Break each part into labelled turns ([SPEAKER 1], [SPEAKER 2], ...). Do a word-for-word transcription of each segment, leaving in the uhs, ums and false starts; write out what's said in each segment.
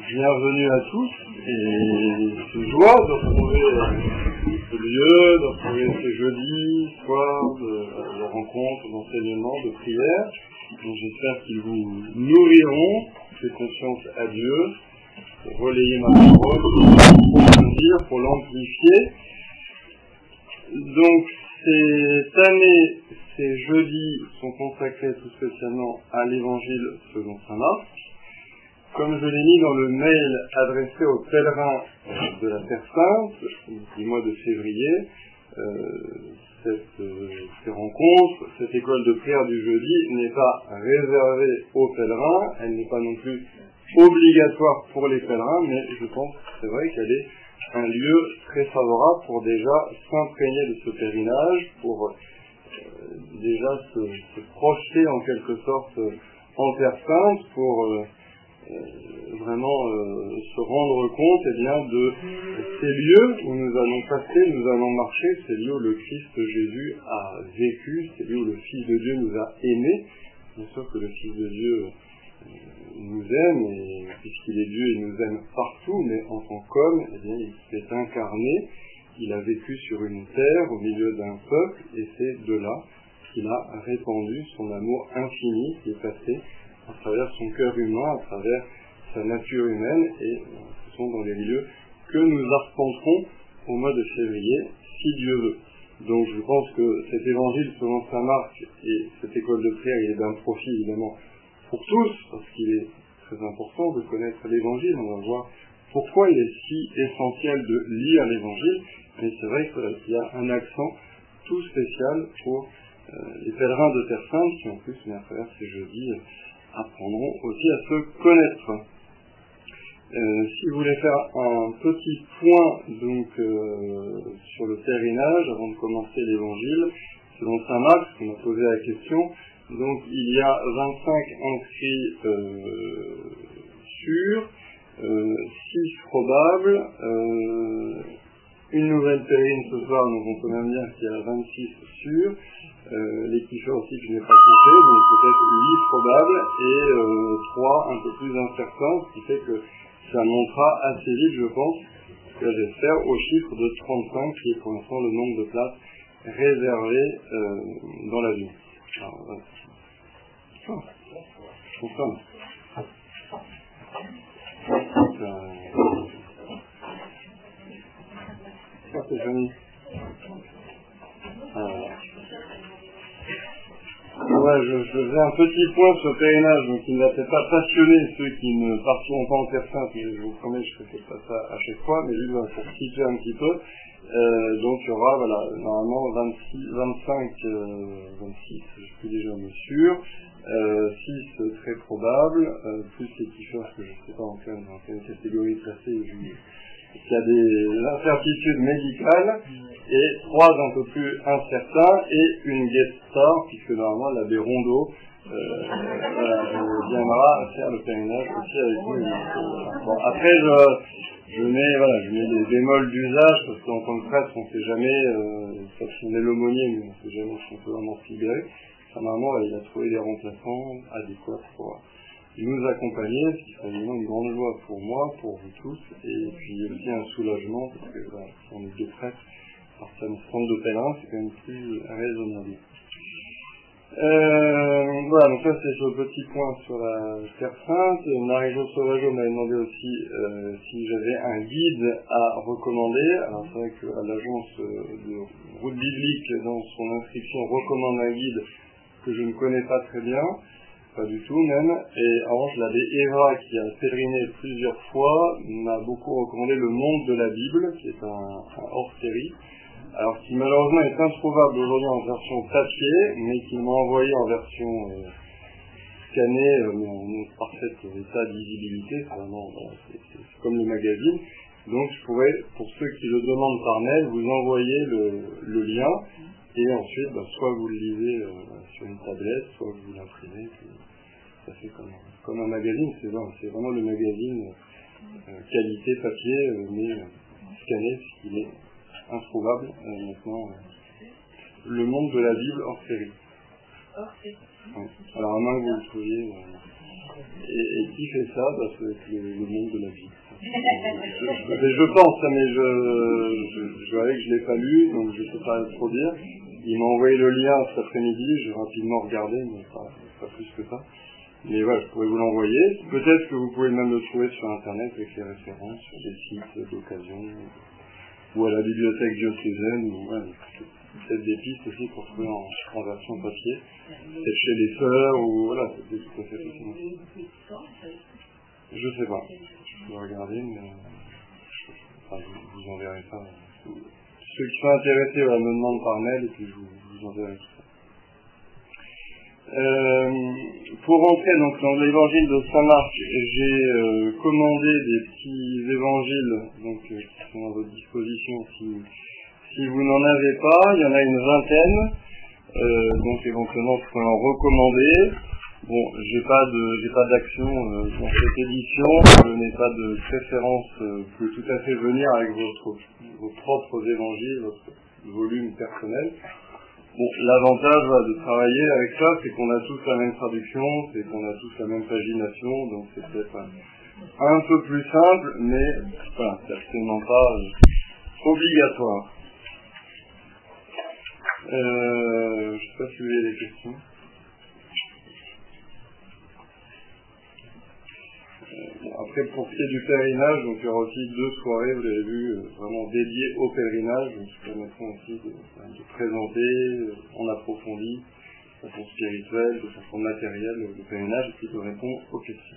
[SPEAKER 1] bienvenue à tous et c'est joie de retrouver ce lieu, de retrouver ce jeudi soir de, de rencontres, d'enseignements, de prières. Donc j'espère qu'ils vous nourriront, fait confiance à Dieu, pour relayer ma parole, pour approfondir, pour l'amplifier. Donc cette année, ces jeudis sont consacrés tout spécialement à l'évangile selon saint Marc. Comme je l'ai mis dans le mail adressé aux pèlerins de la Terre Sainte du mois de février, euh, cette, euh, ces rencontres, cette école de prière du jeudi n'est pas réservée aux pèlerins, elle n'est pas non plus obligatoire pour les pèlerins, mais je pense que c'est vrai qu'elle est un lieu très favorable pour déjà s'imprégner de ce pèlerinage, pour euh, déjà se, se projeter en quelque sorte euh, en Terre Sainte, pour euh, Euh, vraiment euh, se rendre compte eh bien, de ces lieux où nous allons passer, nous allons marcher, ces lieux où le Christ Jésus a vécu, ces lieux où le Fils de Dieu nous a aimés. Bien sûr que le Fils de Dieu euh, nous aime, et, puisqu'il est Dieu, il nous aime partout, mais en tant qu'homme, eh bien, il s'est incarné, il a vécu sur une terre au milieu d'un peuple, et c'est de là qu'il a répandu son amour infini qui est passé à travers son cœur humain, à travers sa nature humaine, et ce sont dans les lieux que nous arpenterons au mois de février, si Dieu veut. Donc je pense que cet évangile selon saint Marc et cette école de prière, il est d'un profit évidemment pour tous, parce qu'il est très important de connaître l'évangile. On va voir pourquoi il est si essentiel de lire l'évangile, mais c'est vrai qu'il y a un accent tout spécial pour euh, les pèlerins de Terre Sainte, qui en plus, mais à travers ces jeudis, apprendront aussi à se connaître. Euh, si vous voulez faire un petit point donc euh, sur le pèlerinage avant de commencer l'évangile selon saint Marc, on m'a posé la question. Donc il y a vingt-cinq inscrits euh, sûrs, euh, six probables, euh, une nouvelle pèlerine ce soir, donc on peut même dire qu'il y a vingt-six sûrs. Euh, les kiffeurs aussi que je n'ai pas compté, donc peut-être huit probables et euh, trois un peu plus incertains, ce qui fait que ça montera assez vite, je pense, que j'espère, au chiffre de trente-cinq, qui est pour l'instant le nombre de places réservées euh, dans la ville. Alors, voilà. Oh, je confirme. Donc, euh... ça c'est joli. Euh... Ouais, je, je faisais un petit point sur le pèlerinage, donc il n'a peut-être pas passionné ceux qui ne partiront pas en Terre Sainte, mais je vous promets, je ne fais pas ça à chaque fois, mais juste voilà, pour situer un petit peu. Euh, donc il y aura, voilà, normalement vingt-six, vingt-cinq, euh, vingt-six, je suis déjà sûr, euh, six très probables, euh, plus les t-shirts que je ne sais pas en quelle, dans quelle catégorie classer, il y a des incertitudes médicales, et trois un peu plus incertains, et une guest star, puisque normalement l'abbé Rondeau euh, euh, viendra faire le pèlerinage aussi avec nous. Bon, après je, je mets voilà, je mets des bémols d'usage, parce qu'en tant que prêtre on ne sait jamais, euh, sauf si on est l'aumônier, mais on ne sait jamais si on peut vraiment se libérer. Enfin, normalement il a trouvé des remplaçants adéquats pour nous accompagner, ce qui serait évidemment une grande joie pour moi, pour vous tous, et puis aussi un soulagement, parce que voilà, si on est deux prêtres, alors ça me semble de pèlerin, c'est quand même plus raisonnable. Euh, voilà, donc ça c'est sur le petit point sur la Terre Sainte. Marie-Jo Sauvageau m'avait demandé aussi euh, si j'avais un guide à recommander. Alors c'est vrai que l'agence de route biblique, dans son inscription, recommande un guide que je ne connais pas très bien. Pas du tout même, et en revanche l'abbé Eva, qui a pèleriné plusieurs fois, m'a beaucoup recommandé Le Monde de la Bible, qui est un, un hors-série, alors qui malheureusement est introuvable aujourd'hui en version papier, mais qui m'a envoyé en version euh, scannée, euh, mais en parfait état de visibilité, c'est vraiment, voilà, c'est, c'est, c'est comme le magazine. Donc je pourrais, pour ceux qui le demandent par mail, vous envoyer le, le lien, et ensuite, bah, soit vous le lisez euh, sur une tablette, soit vous l'imprimez, puis ça fait comme, comme un magazine, c'est, bon, c'est vraiment le magazine euh, qualité papier, euh, mais euh, scanné, puisqu'il est introuvable euh, maintenant. Euh, le Monde de la Bible hors série.
[SPEAKER 2] Hors série.
[SPEAKER 1] Ouais. Alors à moins que vous le trouviez. Euh, Et, et qui fait ça? Bah, c'est le, le monde de la vie. Je, je, je pense, mais je, je, je verrai que je l'ai pas lu, donc je ne peux pas trop dire. Il m'a envoyé le lien cet après-midi, j'ai rapidement regardé, mais pas, pas plus que ça. Mais voilà, je pourrais vous l'envoyer. Peut-être que vous pouvez même le trouver sur Internet avec les références, sur des sites d'occasion, ou à la bibliothèque diocésaine, ou voilà, peut-être des pistes aussi pour trouver en, en version papier. Peut-être chez les sœurs, ou voilà, c'est tout à fait possible. Je sais pas. Je vais regarder, mais je, enfin, je vous enverrai ça. Ceux qui sont intéressés, voilà, me demandent par mail, et puis je vous, je vous enverrai tout ça. Euh, pour rentrer donc dans l'évangile de Saint Marc, j'ai euh, commandé des petits évangiles donc, euh, qui sont à votre disposition si, si vous n'en avez pas. Il y en a une vingtaine, euh, donc éventuellement je peux en recommander. Bon, j'ai pas de j'ai pas d'action euh, dans cette édition, je n'ai pas de préférence, euh, vous pouvez tout à fait venir avec votre, vos propres évangiles, votre volume personnel. Bon, l'avantage voilà, de travailler avec ça, c'est qu'on a tous la même traduction, c'est qu'on a tous la même pagination, donc c'est peut-être un, un peu plus simple, mais voilà, c'est absolument pas euh, obligatoire. Euh, je sais pas si vous avez des questions. Bon, après, pour ce qui est du pèlerinage, donc il y aura aussi deux soirées, vous l'avez vu, euh, vraiment dédiées au pèlerinage, donc qui permettront aussi de, de présenter euh, en approfondi, de façon spirituelle, de façon matérielle, le pèlerinage, et puis de répondre aux questions.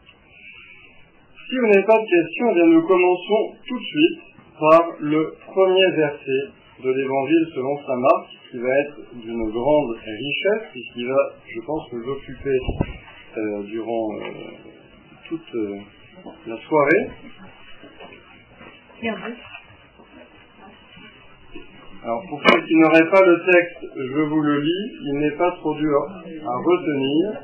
[SPEAKER 1] Si vous n'avez pas de questions, eh bien nous commençons tout de suite par le premier verset de l'évangile selon saint Marc, qui va être d'une grande richesse, puisqu'il va, je pense, nous occuper euh, durant... Euh, toute euh, la soirée. Alors pour ceux qui n'auraient pas le texte, je vous le lis, il n'est pas trop dur à retenir.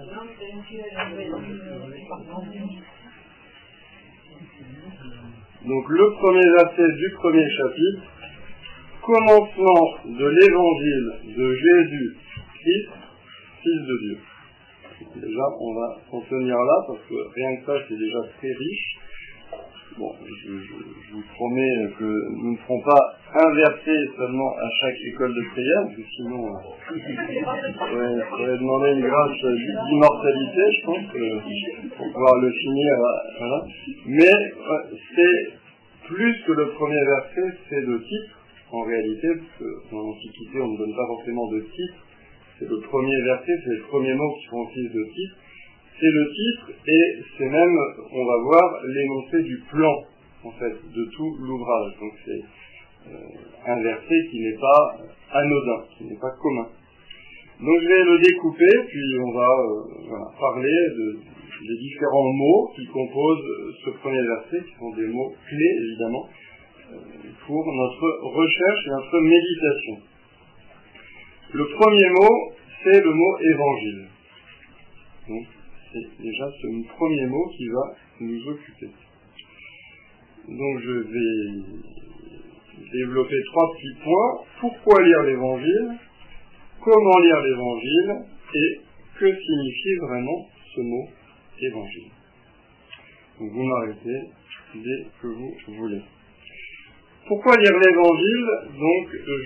[SPEAKER 1] Donc le premier verset du premier chapitre, commencement de l'évangile de Jésus-Christ, Fils de Dieu. Déjà, on va s'en tenir là, parce que rien que ça, c'est déjà très riche. Bon, je, je, je vous promets que nous ne ferons pas un verset seulement à chaque école de prière, parce que sinon, euh, ça va demander une grâce d'immortalité, je pense, euh, pour pouvoir le finir. Voilà. Mais euh, c'est plus que le premier verset, c'est le titre, en réalité, parce que dans l'Antiquité, on ne donne pas forcément de titre. C'est le premier verset, c'est les premiers mots qui font office de titre. C'est le titre et c'est même, on va voir, l'énoncé du plan, en fait, de tout l'ouvrage. Donc c'est euh, un verset qui n'est pas anodin, qui n'est pas commun. Donc je vais le découper, puis on va euh, voilà, parler de, des différents mots qui composent ce premier verset, qui sont des mots clés, évidemment, euh, pour notre recherche et notre méditation. Le premier mot, c'est le mot évangile. Donc, c'est déjà ce premier mot qui va nous occuper. Donc, je vais développer trois petits points. Pourquoi lire l'évangile? Comment lire l'évangile? Et que signifie vraiment ce mot évangile? Donc, vous m'arrêtez dès que vous voulez. Pourquoi lire l'évangile? Donc,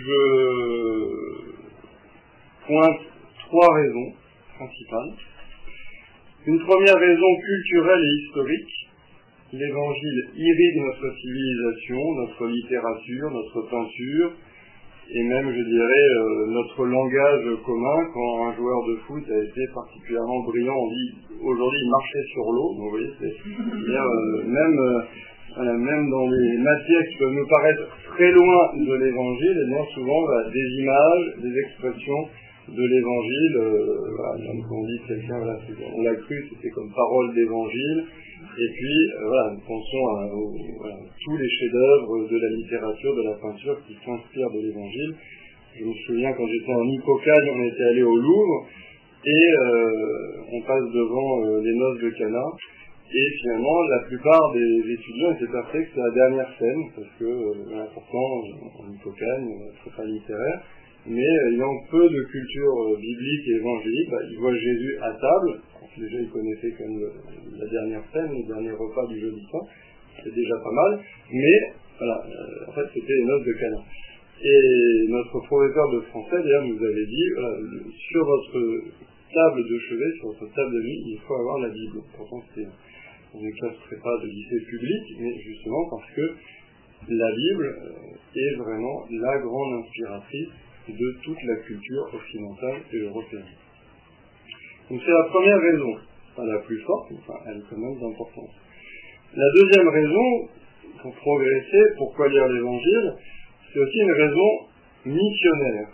[SPEAKER 1] je pointe trois raisons principales. Une première raison culturelle et historique. L'évangile irrigue notre civilisation, notre littérature, notre peinture, et même, je dirais, euh, notre langage commun. Quand un joueur de foot a été particulièrement brillant, on dit aujourd'hui il marchait sur l'eau. Donc, vous voyez, c'est, c'est-à-dire, euh, même, euh, voilà, même dans les matières qui peuvent nous paraître très loin de l'évangile, et bien souvent bah, des images, des expressions de l'évangile, euh, voilà, quand on dit quelqu'un, voilà, on l'a cru, c'était comme parole d'évangile, et puis euh, voilà, nous pensons à, au, voilà, tous les chefs-d'œuvre de la littérature, de la peinture qui s'inspirent de l'évangile. Je me souviens quand j'étais en Hippocagne, on était allé au Louvre, et euh, on passe devant euh, les noces de Cana, et finalement la plupart des étudiants étaient persuadés que c'est la dernière scène, parce que euh, voilà, pourtant en Hippocagne, très pas littéraire, mais ayant peu de culture biblique et évangélique, bah, ils voient Jésus à table. Déjà, ils connaissaient quand même le, la dernière scène, le dernier repas du jeudi saint, c'est déjà pas mal, mais voilà, euh, en fait c'était les noces de Cana. Et notre professeur de français d'ailleurs nous avait dit, voilà, sur votre table de chevet, sur votre table de nuit, il faut avoir la Bible. Pourtant c'était une classe prépa de lycée public, mais justement parce que la Bible est vraiment la grande inspiratrice de toute la culture occidentale et européenne. Donc c'est la première raison, pas la plus forte, mais enfin, elle est quand même d'importance. La deuxième raison, pour progresser, pourquoi lire l'Évangile, c'est aussi une raison missionnaire.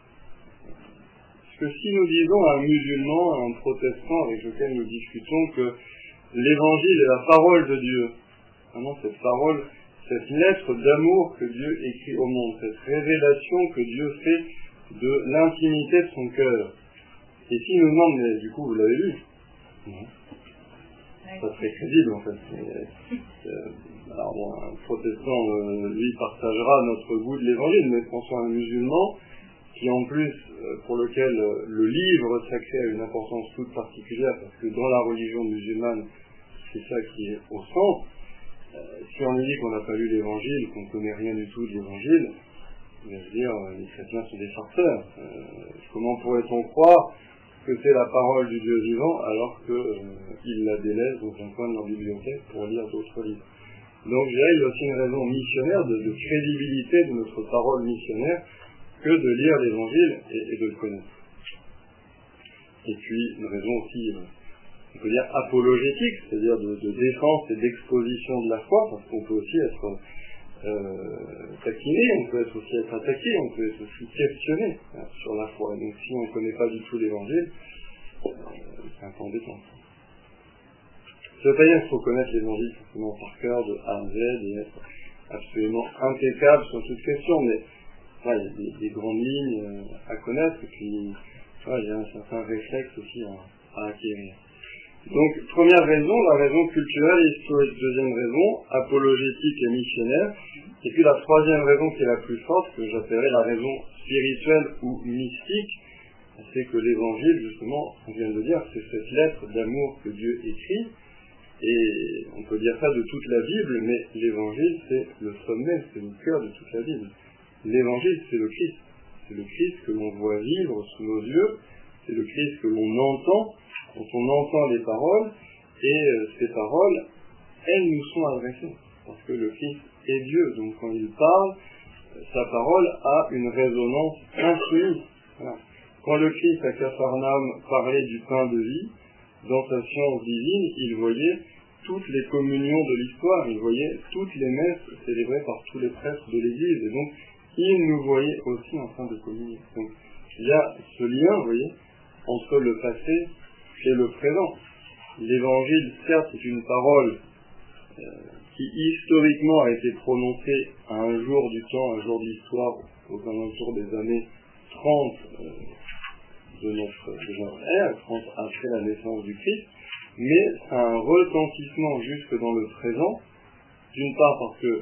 [SPEAKER 1] Parce que si nous disons à un musulman, à un protestant avec lequel nous discutons que l'Évangile est la parole de Dieu, vraiment cette parole, cette lettre d'amour que Dieu écrit au monde, cette révélation que Dieu fait de l'intimité de son cœur. Et si nous demandons, mais du coup vous l'avez lu? Non. Ça serait crédible en fait. Mais, euh, alors bon, un protestant, euh, lui, partagera notre goût de l'Évangile, mais pensons à un musulman qui en plus, euh, pour lequel euh, le livre sacré a une importance toute particulière, parce que dans la religion musulmane, c'est ça qui est au centre. Euh, si on lui dit qu'on n'a pas lu l'Évangile, qu'on ne connaît rien du tout de l'Évangile, il va se dire, euh, les chrétiens sont des farceurs. Euh, comment pourrait-on croire que c'est la parole du Dieu vivant alors qu'ils euh, la délaissent dans un coin de leur bibliothèque pour lire d'autres livres. Donc je dirais qu'il y a aussi une raison missionnaire de, de crédibilité de notre parole missionnaire que de lire l'Évangile et, et de le connaître. Et puis une raison aussi, euh, on peut dire apologétique, c'est-à-dire de, de défense et d'exposition de la foi, parce qu'on peut aussi être euh, taquiné, on peut être aussi être attaqué, on peut être aussi questionné hein, sur la foi. Donc si on ne connaît pas du tout l'Évangile, euh, c'est un peu embêtant. Ça ne veut pas dire qu'il faut connaître l'Évangile forcément par cœur de A à Z et être absolument impeccable sur toute question, mais voilà, il y a des, des grandes lignes euh, à connaître et puis voilà, il y a un certain réflexe aussi à, à acquérir. Donc, première raison, la raison culturelle et historique. Deuxième raison, apologétique et missionnaire. Et puis la troisième raison qui est la plus forte, que j'appellerais la raison spirituelle ou mystique, c'est que l'Évangile, justement, on vient de dire, c'est cette lettre d'amour que Dieu écrit. Et on peut dire ça de toute la Bible, mais l'Évangile, c'est le sommet, c'est le cœur de toute la Bible. L'Évangile, c'est le Christ. C'est le Christ que l'on voit vivre sous nos yeux. C'est le Christ que l'on entend. Quand on entend les paroles, et euh, ces paroles, elles nous sont adressées, parce que le Christ est Dieu, donc quand il parle, euh, sa parole a une résonance infinie. Voilà. Quand le Christ à Capharnaüm parlait du pain de vie, dans sa science divine, il voyait toutes les communions de l'histoire, il voyait toutes les messes célébrées par tous les prêtres de l'Église, et donc il nous voyait aussi en train de communier. Donc il y a ce lien, vous voyez, entre le passé et le présent. L'Évangile, certes, est une parole euh, qui historiquement a été prononcée à un jour du temps, un jour d'histoire, aux alentours des années trente euh, de notre, de notre ère, trente après la naissance du Christ, mais ça a un retentissement jusque dans le présent, d'une part parce que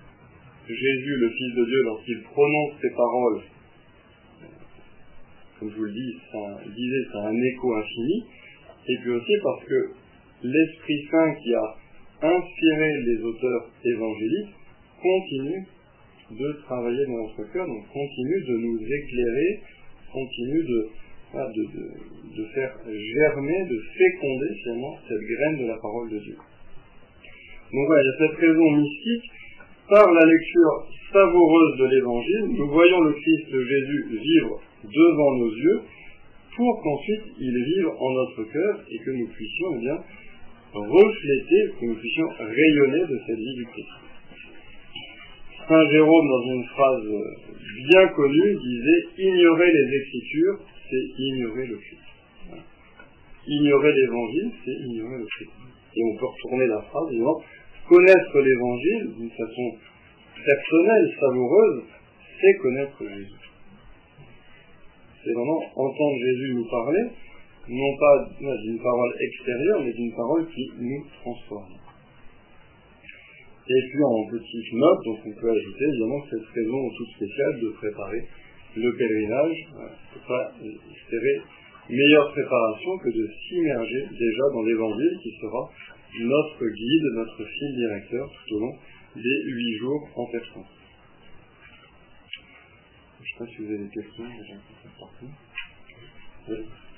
[SPEAKER 1] Jésus, le Fils de Dieu, lorsqu'il prononce ces paroles, euh, comme je vous le dis, ça, je disais, ça a un écho infini, et puis aussi parce que l'Esprit Saint qui a inspiré les auteurs évangéliques continue de travailler dans notre cœur, donc continue de nous éclairer, continue de, de, de, de faire germer, de féconder finalement cette graine de la parole de Dieu. Donc voilà, il y a cette raison mystique. Par la lecture savoureuse de l'Évangile, nous voyons le Christ Jésus vivre devant nos yeux, pour qu'ensuite il vive en notre cœur et que nous puissions eh bien, refléter, que nous puissions rayonner de cette vie du Christ. Saint Jérôme, dans une phrase bien connue, disait « Ignorer les Écritures, c'est ignorer le Christ. » Ignorer l'Évangile, c'est ignorer le Christ. Et on peut retourner la phrase en disant « Connaître l'Évangile d'une façon personnelle, savoureuse, c'est connaître Jésus. » C'est vraiment entendre Jésus nous parler, non pas d'une parole extérieure, mais d'une parole qui nous transforme. Et puis en petite note, donc on peut ajouter évidemment cette raison toute spéciale de préparer le pèlerinage, voilà, on ne peut pas espérer meilleure préparation que de s'immerger déjà dans l'évangile qui sera notre guide, notre fil directeur tout au long des huit jours en personne. Je ne sais pas si vous avez des questions déjà. Oui.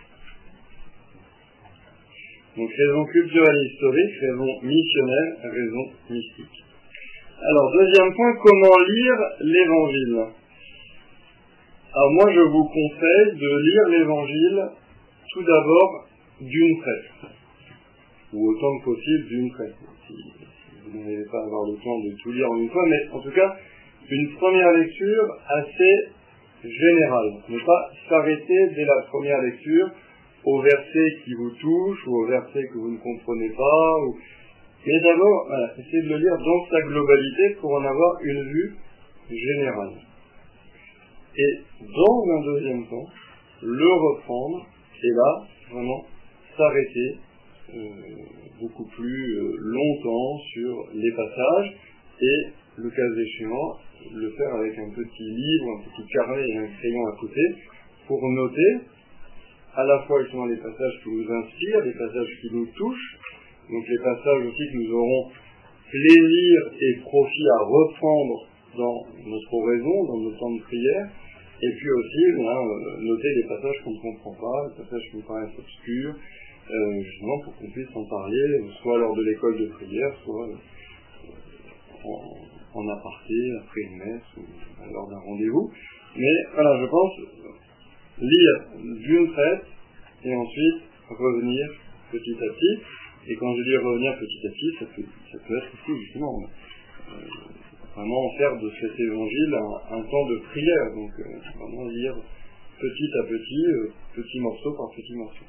[SPEAKER 1] Donc raison culturelle et historique, raison missionnaire, raison mystique. Alors deuxième point, comment lire l'évangile? Alors moi je vous conseille de lire l'évangile tout d'abord d'une traite, ou autant que possible d'une traite. Si vous n'arrivez pas à avoir le temps de tout lire en une fois, mais en tout cas une première lecture assez générale. Ne pas s'arrêter dès la première lecture au verset qui vous touche ou au verset que vous ne comprenez pas. Ou... Mais d'abord, voilà, essayez de le lire dans sa globalité pour en avoir une vue générale. Et dans un deuxième temps, le reprendre et là, vraiment, s'arrêter euh, beaucoup plus euh, longtemps sur les passages et, le cas échéant, le faire avec un petit livre, un petit carnet et un crayon à côté pour noter à la fois justement les passages qui nous inspirent, les passages qui nous touchent, donc les passages aussi que nous aurons plaisir et profit à reprendre dans notre oraison, dans nos temps de prière, et puis aussi ben, noter les passages qu'on ne comprend pas, les passages qui nous paraissent obscurs, euh, justement pour qu'on puisse en parler, soit lors de l'école de prière, soit euh, en, en aparté, après une messe, ou lors d'un rendez-vous. Mais voilà, je pense lire d'une traite, et ensuite revenir petit à petit. Et quand je dis revenir petit à petit, ça peut, ça peut être aussi justement euh, vraiment faire de cet évangile un, un temps de prière, donc euh, vraiment lire petit à petit, euh, petit morceau par petit morceau.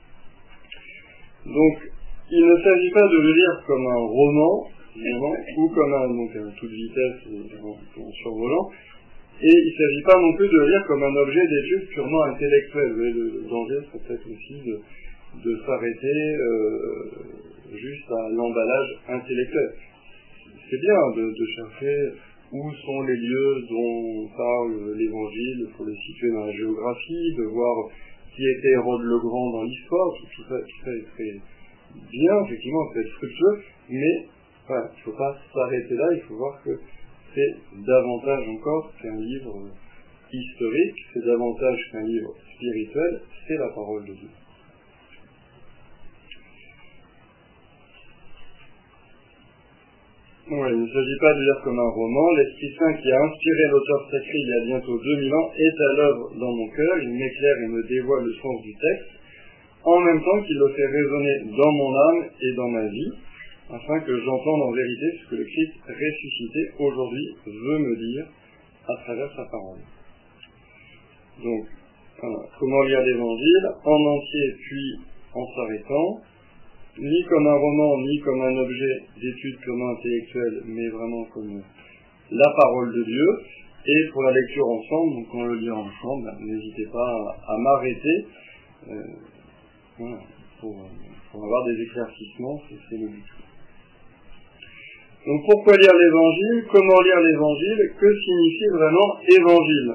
[SPEAKER 1] Donc il ne s'agit pas de le lire comme un roman, évidemment, ou comme un, donc à toute vitesse en, en survolant, et il ne s'agit pas non plus de le lire comme un objet d'étude purement intellectuel. Vous voyez, le, le danger serait peut-être aussi de, de s'arrêter euh, juste à l'emballage intellectuel. C'est bien de, de chercher où sont les lieux dont parle l'évangile, il faut les situer dans la géographie, de voir qui était Hérode le Grand dans l'histoire, tout, tout, ça, tout ça est très bien, effectivement, ça peut être fructueux, mais voilà, il ne faut pas s'arrêter là, il faut voir que c'est davantage encore qu'un livre historique, c'est davantage qu'un livre spirituel, c'est la parole de Dieu. Ouais, il ne s'agit pas de lire comme un roman. L'Esprit Saint qui a inspiré l'auteur sacré il y a bientôt deux mille ans est à l'œuvre dans mon cœur. Il m'éclaire et me dévoile le sens du texte, en même temps qu'il le fait résonner dans mon âme et dans ma vie, afin que j'entende en vérité ce que le Christ ressuscité aujourd'hui veut me dire à travers sa parole. Donc, voilà, comment lire l'Évangile en entier puis en s'arrêtant, ni comme un roman, ni comme un objet d'étude purement intellectuelle, mais vraiment comme la parole de Dieu. Et pour la lecture ensemble, donc quand on le lit ensemble, ben, n'hésitez pas à, à m'arrêter euh, voilà, pour, pour avoir des éclaircissements, c'est, c'est le but. Donc pourquoi lire l'Évangile? Comment lire l'Évangile? Que signifie vraiment Évangile?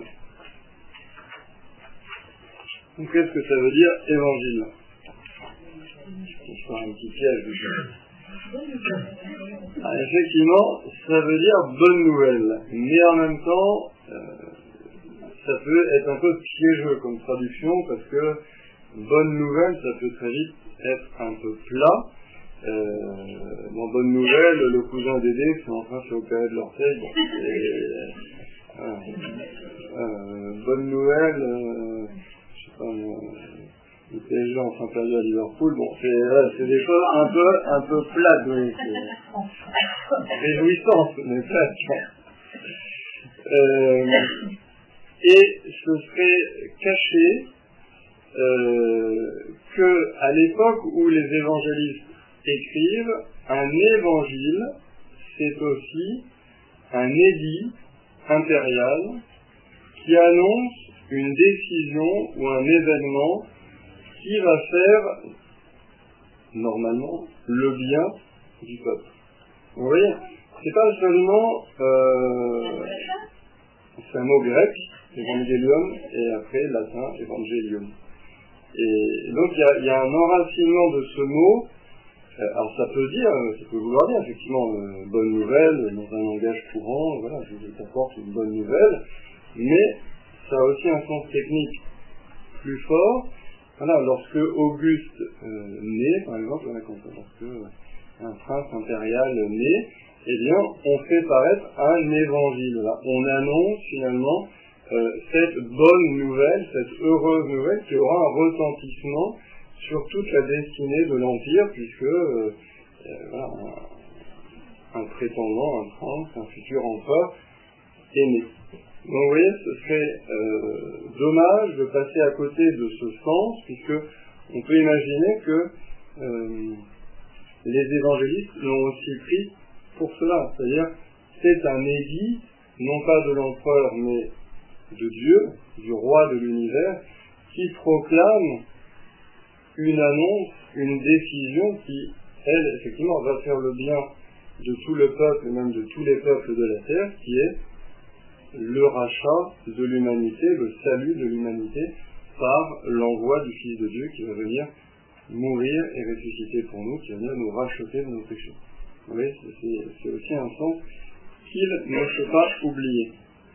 [SPEAKER 1] Donc qu'est-ce que ça veut dire Évangile? Je vais faire un petit piège. Ah, effectivement, ça veut dire bonne nouvelle, mais en même temps, euh, ça peut être un peu piégeux comme traduction, parce que bonne nouvelle, ça peut très vite être un peu plat. Euh, dans bonne nouvelle, le cousin d'Aidé qui est en train de s'opérer de l'orteil, bon, et, euh, euh, bonne nouvelle, euh, je sais pas, euh, le P S G en train de perdre à Liverpool, bon, c'est, euh, c'est des choses un peu, un peu plates, oui, c'est réjouissant, mais plates. Euh, et ce serait caché euh, que à l'époque où les évangélistes écrivent, un évangile, c'est aussi un édit impérial qui annonce une décision ou un événement qui va faire, normalement, le bien du peuple. Vous voyez, c'est pas seulement, euh, c'est un mot grec, Evangelium, et après latin, Evangelium. Et donc il y a, il y a un enracinement de ce mot. Alors ça peut dire, ça peut vouloir dire effectivement euh, bonne nouvelle dans un langage courant, voilà, je, je t'apporte une bonne nouvelle, mais ça a aussi un sens technique plus fort. Voilà, lorsque Auguste euh, naît, par exemple, voilà, quand, lorsque un prince impérial naît, eh bien, on fait paraître un évangile. Là. On annonce finalement euh, cette bonne nouvelle, cette heureuse nouvelle qui aura un retentissement sur toute la destinée de l'Empire, puisque euh, euh, voilà, un, un prétendant, un prince, un futur empereur est né. Donc vous voyez, ce serait euh, dommage de passer à côté de ce sens, puisque on peut imaginer que euh, les évangélistes l'ont aussi pris pour cela, c'est-à-dire c'est un édit, non pas de l'empereur, mais de Dieu, du roi de l'univers, qui proclame une annonce, une décision qui, elle, effectivement, va faire le bien de tout le peuple, et même de tous les peuples de la terre, qui est le rachat de l'humanité, le salut de l'humanité, par l'envoi du Fils de Dieu qui va venir mourir et ressusciter pour nous, qui va venir nous racheter de nos péchés. Vous voyez, c'est, c'est aussi un sens qu'il ne faut pas oublier.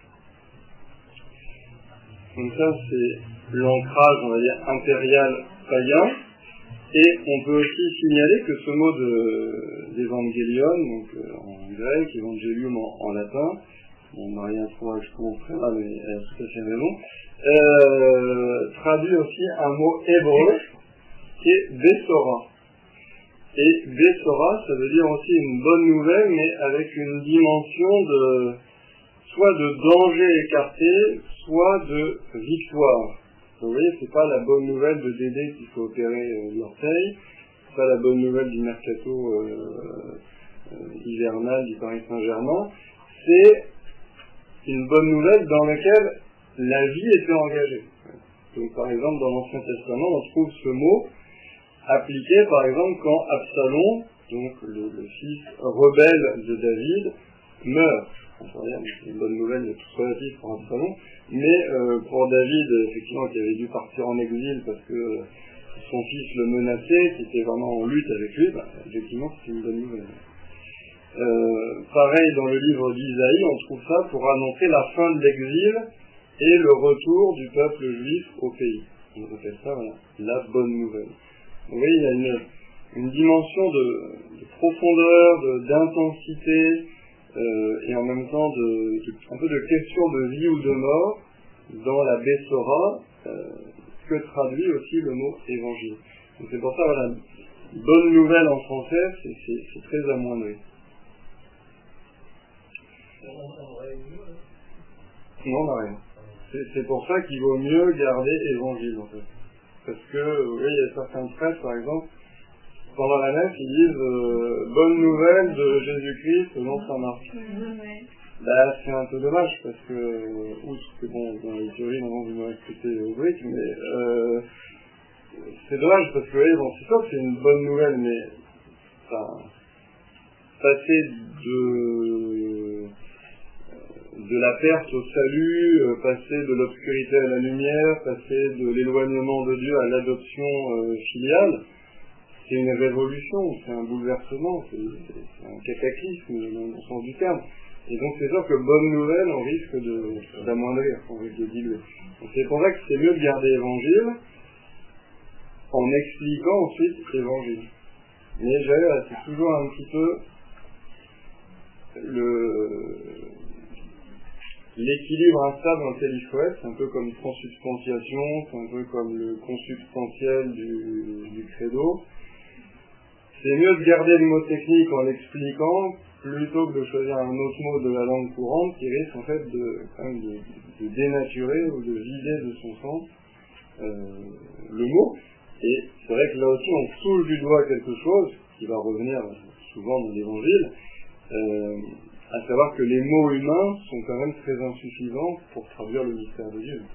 [SPEAKER 1] Donc ça, c'est l'ancrage, on va dire, impérial païen. Et on peut aussi signaler que ce mot de, d'évangélion, donc euh, en grec, évangélium en, en latin, bon, Maria trouve que je commencerai là, mais elle a tout à fait raison, euh, traduit aussi un mot hébreu qui est Bessora. Et Bessora, ça veut dire aussi une bonne nouvelle, mais avec une dimension de soit de danger écarté, soit de victoire. Vous voyez, c'est pas la bonne nouvelle de Dédé qu'il faut opérer euh, l'orteil, c'est pas la bonne nouvelle du mercato euh, euh, hivernal du Paris Saint-Germain, c'est une bonne nouvelle dans laquelle la vie était engagée. Donc par exemple, dans l'Ancien Testament, on trouve ce mot appliqué par exemple quand Absalom, donc le, le fils rebelle de David, meurt. C'est une bonne nouvelle de tout relatif pour Absalom, mais euh, pour David, effectivement, qui avait dû partir en exil parce que euh, son fils le menaçait, qui était vraiment en lutte avec lui, bah, effectivement, c'est une bonne nouvelle. Euh, pareil, dans le livre d'Isaïe, on trouve ça pour annoncer la fin de l'exil et le retour du peuple juif au pays. On appelle ça, voilà, la bonne nouvelle. Vous voyez, il y a une, une dimension de, de profondeur, de, d'intensité, euh, et en même temps de, de, un peu de question de vie ou de mort dans la Bessora, euh, que traduit aussi le mot évangile. Donc c'est pour ça, voilà, bonne nouvelle en français, c'est, c'est, c'est très amoindri. Non, on n'a rien. C'est, c'est pour ça qu'il vaut mieux garder évangile, en fait. Parce que, vous voyez, il y a certains prêtres, par exemple, pendant la messe, ils disent euh, « Bonne nouvelle de Jésus-Christ selon saint Marc ». Bah, c'est un peu dommage, parce que, euh, outre que, bon, dans les théories, normalement, vous m'aurez expliqué au briques, mais euh, c'est dommage, parce que, vous voyez, bon, c'est sûr que c'est une bonne nouvelle, mais ça, passer de... de la perte au salut, euh, passer de l'obscurité à la lumière, passer de l'éloignement de Dieu à l'adoption euh, filiale, c'est une révolution, c'est un bouleversement, c'est, c'est, c'est un cataclysme dans le sens du terme. Et donc c'est sûr que bonne nouvelle, on risque de, d'amoindrir, on risque de diluer. Donc c'est pour ça que c'est mieux de garder évangile en expliquant ensuite évangile. Mais j'avais, c'est toujours un petit peu le... l'équilibre instable dans lequel il faut être, c'est un peu comme une transubstantiation, c'est un peu comme le consubstantiel du, du credo. C'est mieux de garder le mot technique en l'expliquant, plutôt que de choisir un autre mot de la langue courante qui risque en fait de, quand même de, de dénaturer ou de vider de son sens euh, le mot. Et c'est vrai que là aussi on touche du doigt quelque chose qui va revenir souvent dans l'évangile, euh, à savoir que les mots humains sont quand même très insuffisants pour traduire le mystère de Dieu.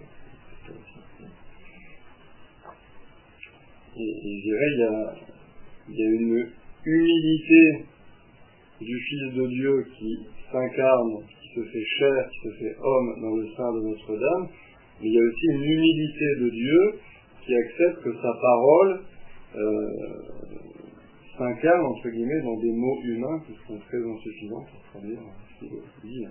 [SPEAKER 1] Et, et je dirais, il y a, il y a une humilité du Fils de Dieu qui s'incarne, qui se fait chair, qui se fait homme dans le sein de Notre-Dame, mais il y a aussi une humilité de Dieu qui accepte que sa parole euh, s'incarne, entre guillemets, dans des mots humains qui sont très insuffisants pour traduire ce qu'il veut dire.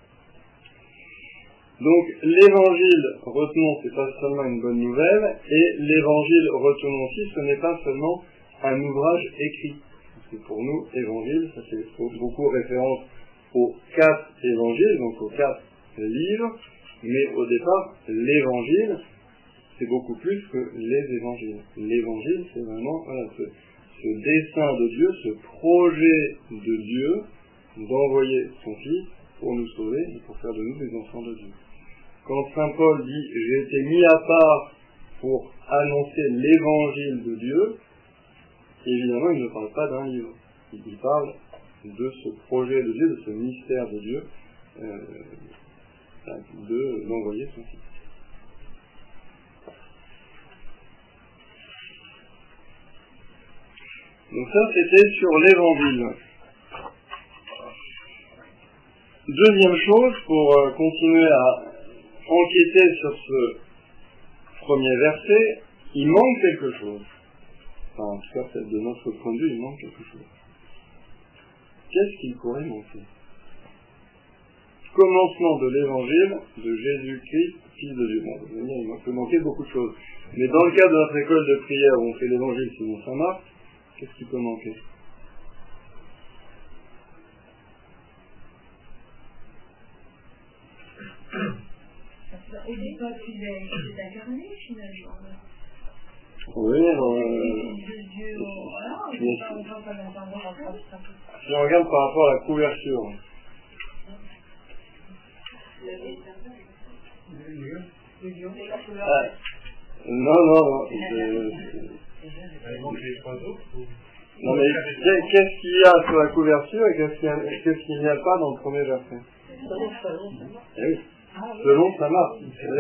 [SPEAKER 1] Donc, l'évangile, retenons, c'est pas seulement une bonne nouvelle, et l'évangile, retenons aussi, ce n'est pas seulement un ouvrage écrit. Parce que pour nous, évangile, ça fait beaucoup référence aux quatre évangiles, donc aux quatre livres, mais au départ, l'évangile, c'est beaucoup plus que les évangiles. L'évangile, c'est vraiment voilà, ce, ce dessein de Dieu, ce projet de Dieu d'envoyer son Fils pour nous sauver et pour faire de nous des enfants de Dieu. Quand Saint Paul dit « j'ai été mis à part pour annoncer l'évangile de Dieu », évidemment, il ne parle pas d'un livre. Il parle de ce projet de Dieu, de ce mystère de Dieu, euh, de, d'envoyer son Fils. Donc ça, c'était sur l'évangile. Deuxième chose, pour euh, continuer à enquêter sur ce premier verset, il manque quelque chose. Enfin, en tout cas, peut-être de notre point de vue, il manque quelque chose. Qu'est-ce qu'il pourrait manquer? Commencement de l'évangile de Jésus-Christ, Fils de Dieu. Bon, vous voyez, il peut manquer beaucoup de choses. Mais dans le cadre de notre école de prière où on fait l'évangile selon Saint Marc, qu'est-ce qui peut manquer?
[SPEAKER 2] Au départ, il est incarné finalement.
[SPEAKER 1] Oui, euh, si on regarde par rapport à la couverture. Ah, non, non, non. Non, mais qu'est-ce qu'il y a sur la couverture et qu'est-ce qu'il n'y a pas dans le premier verset? Eh oui. Selon Saint Marc.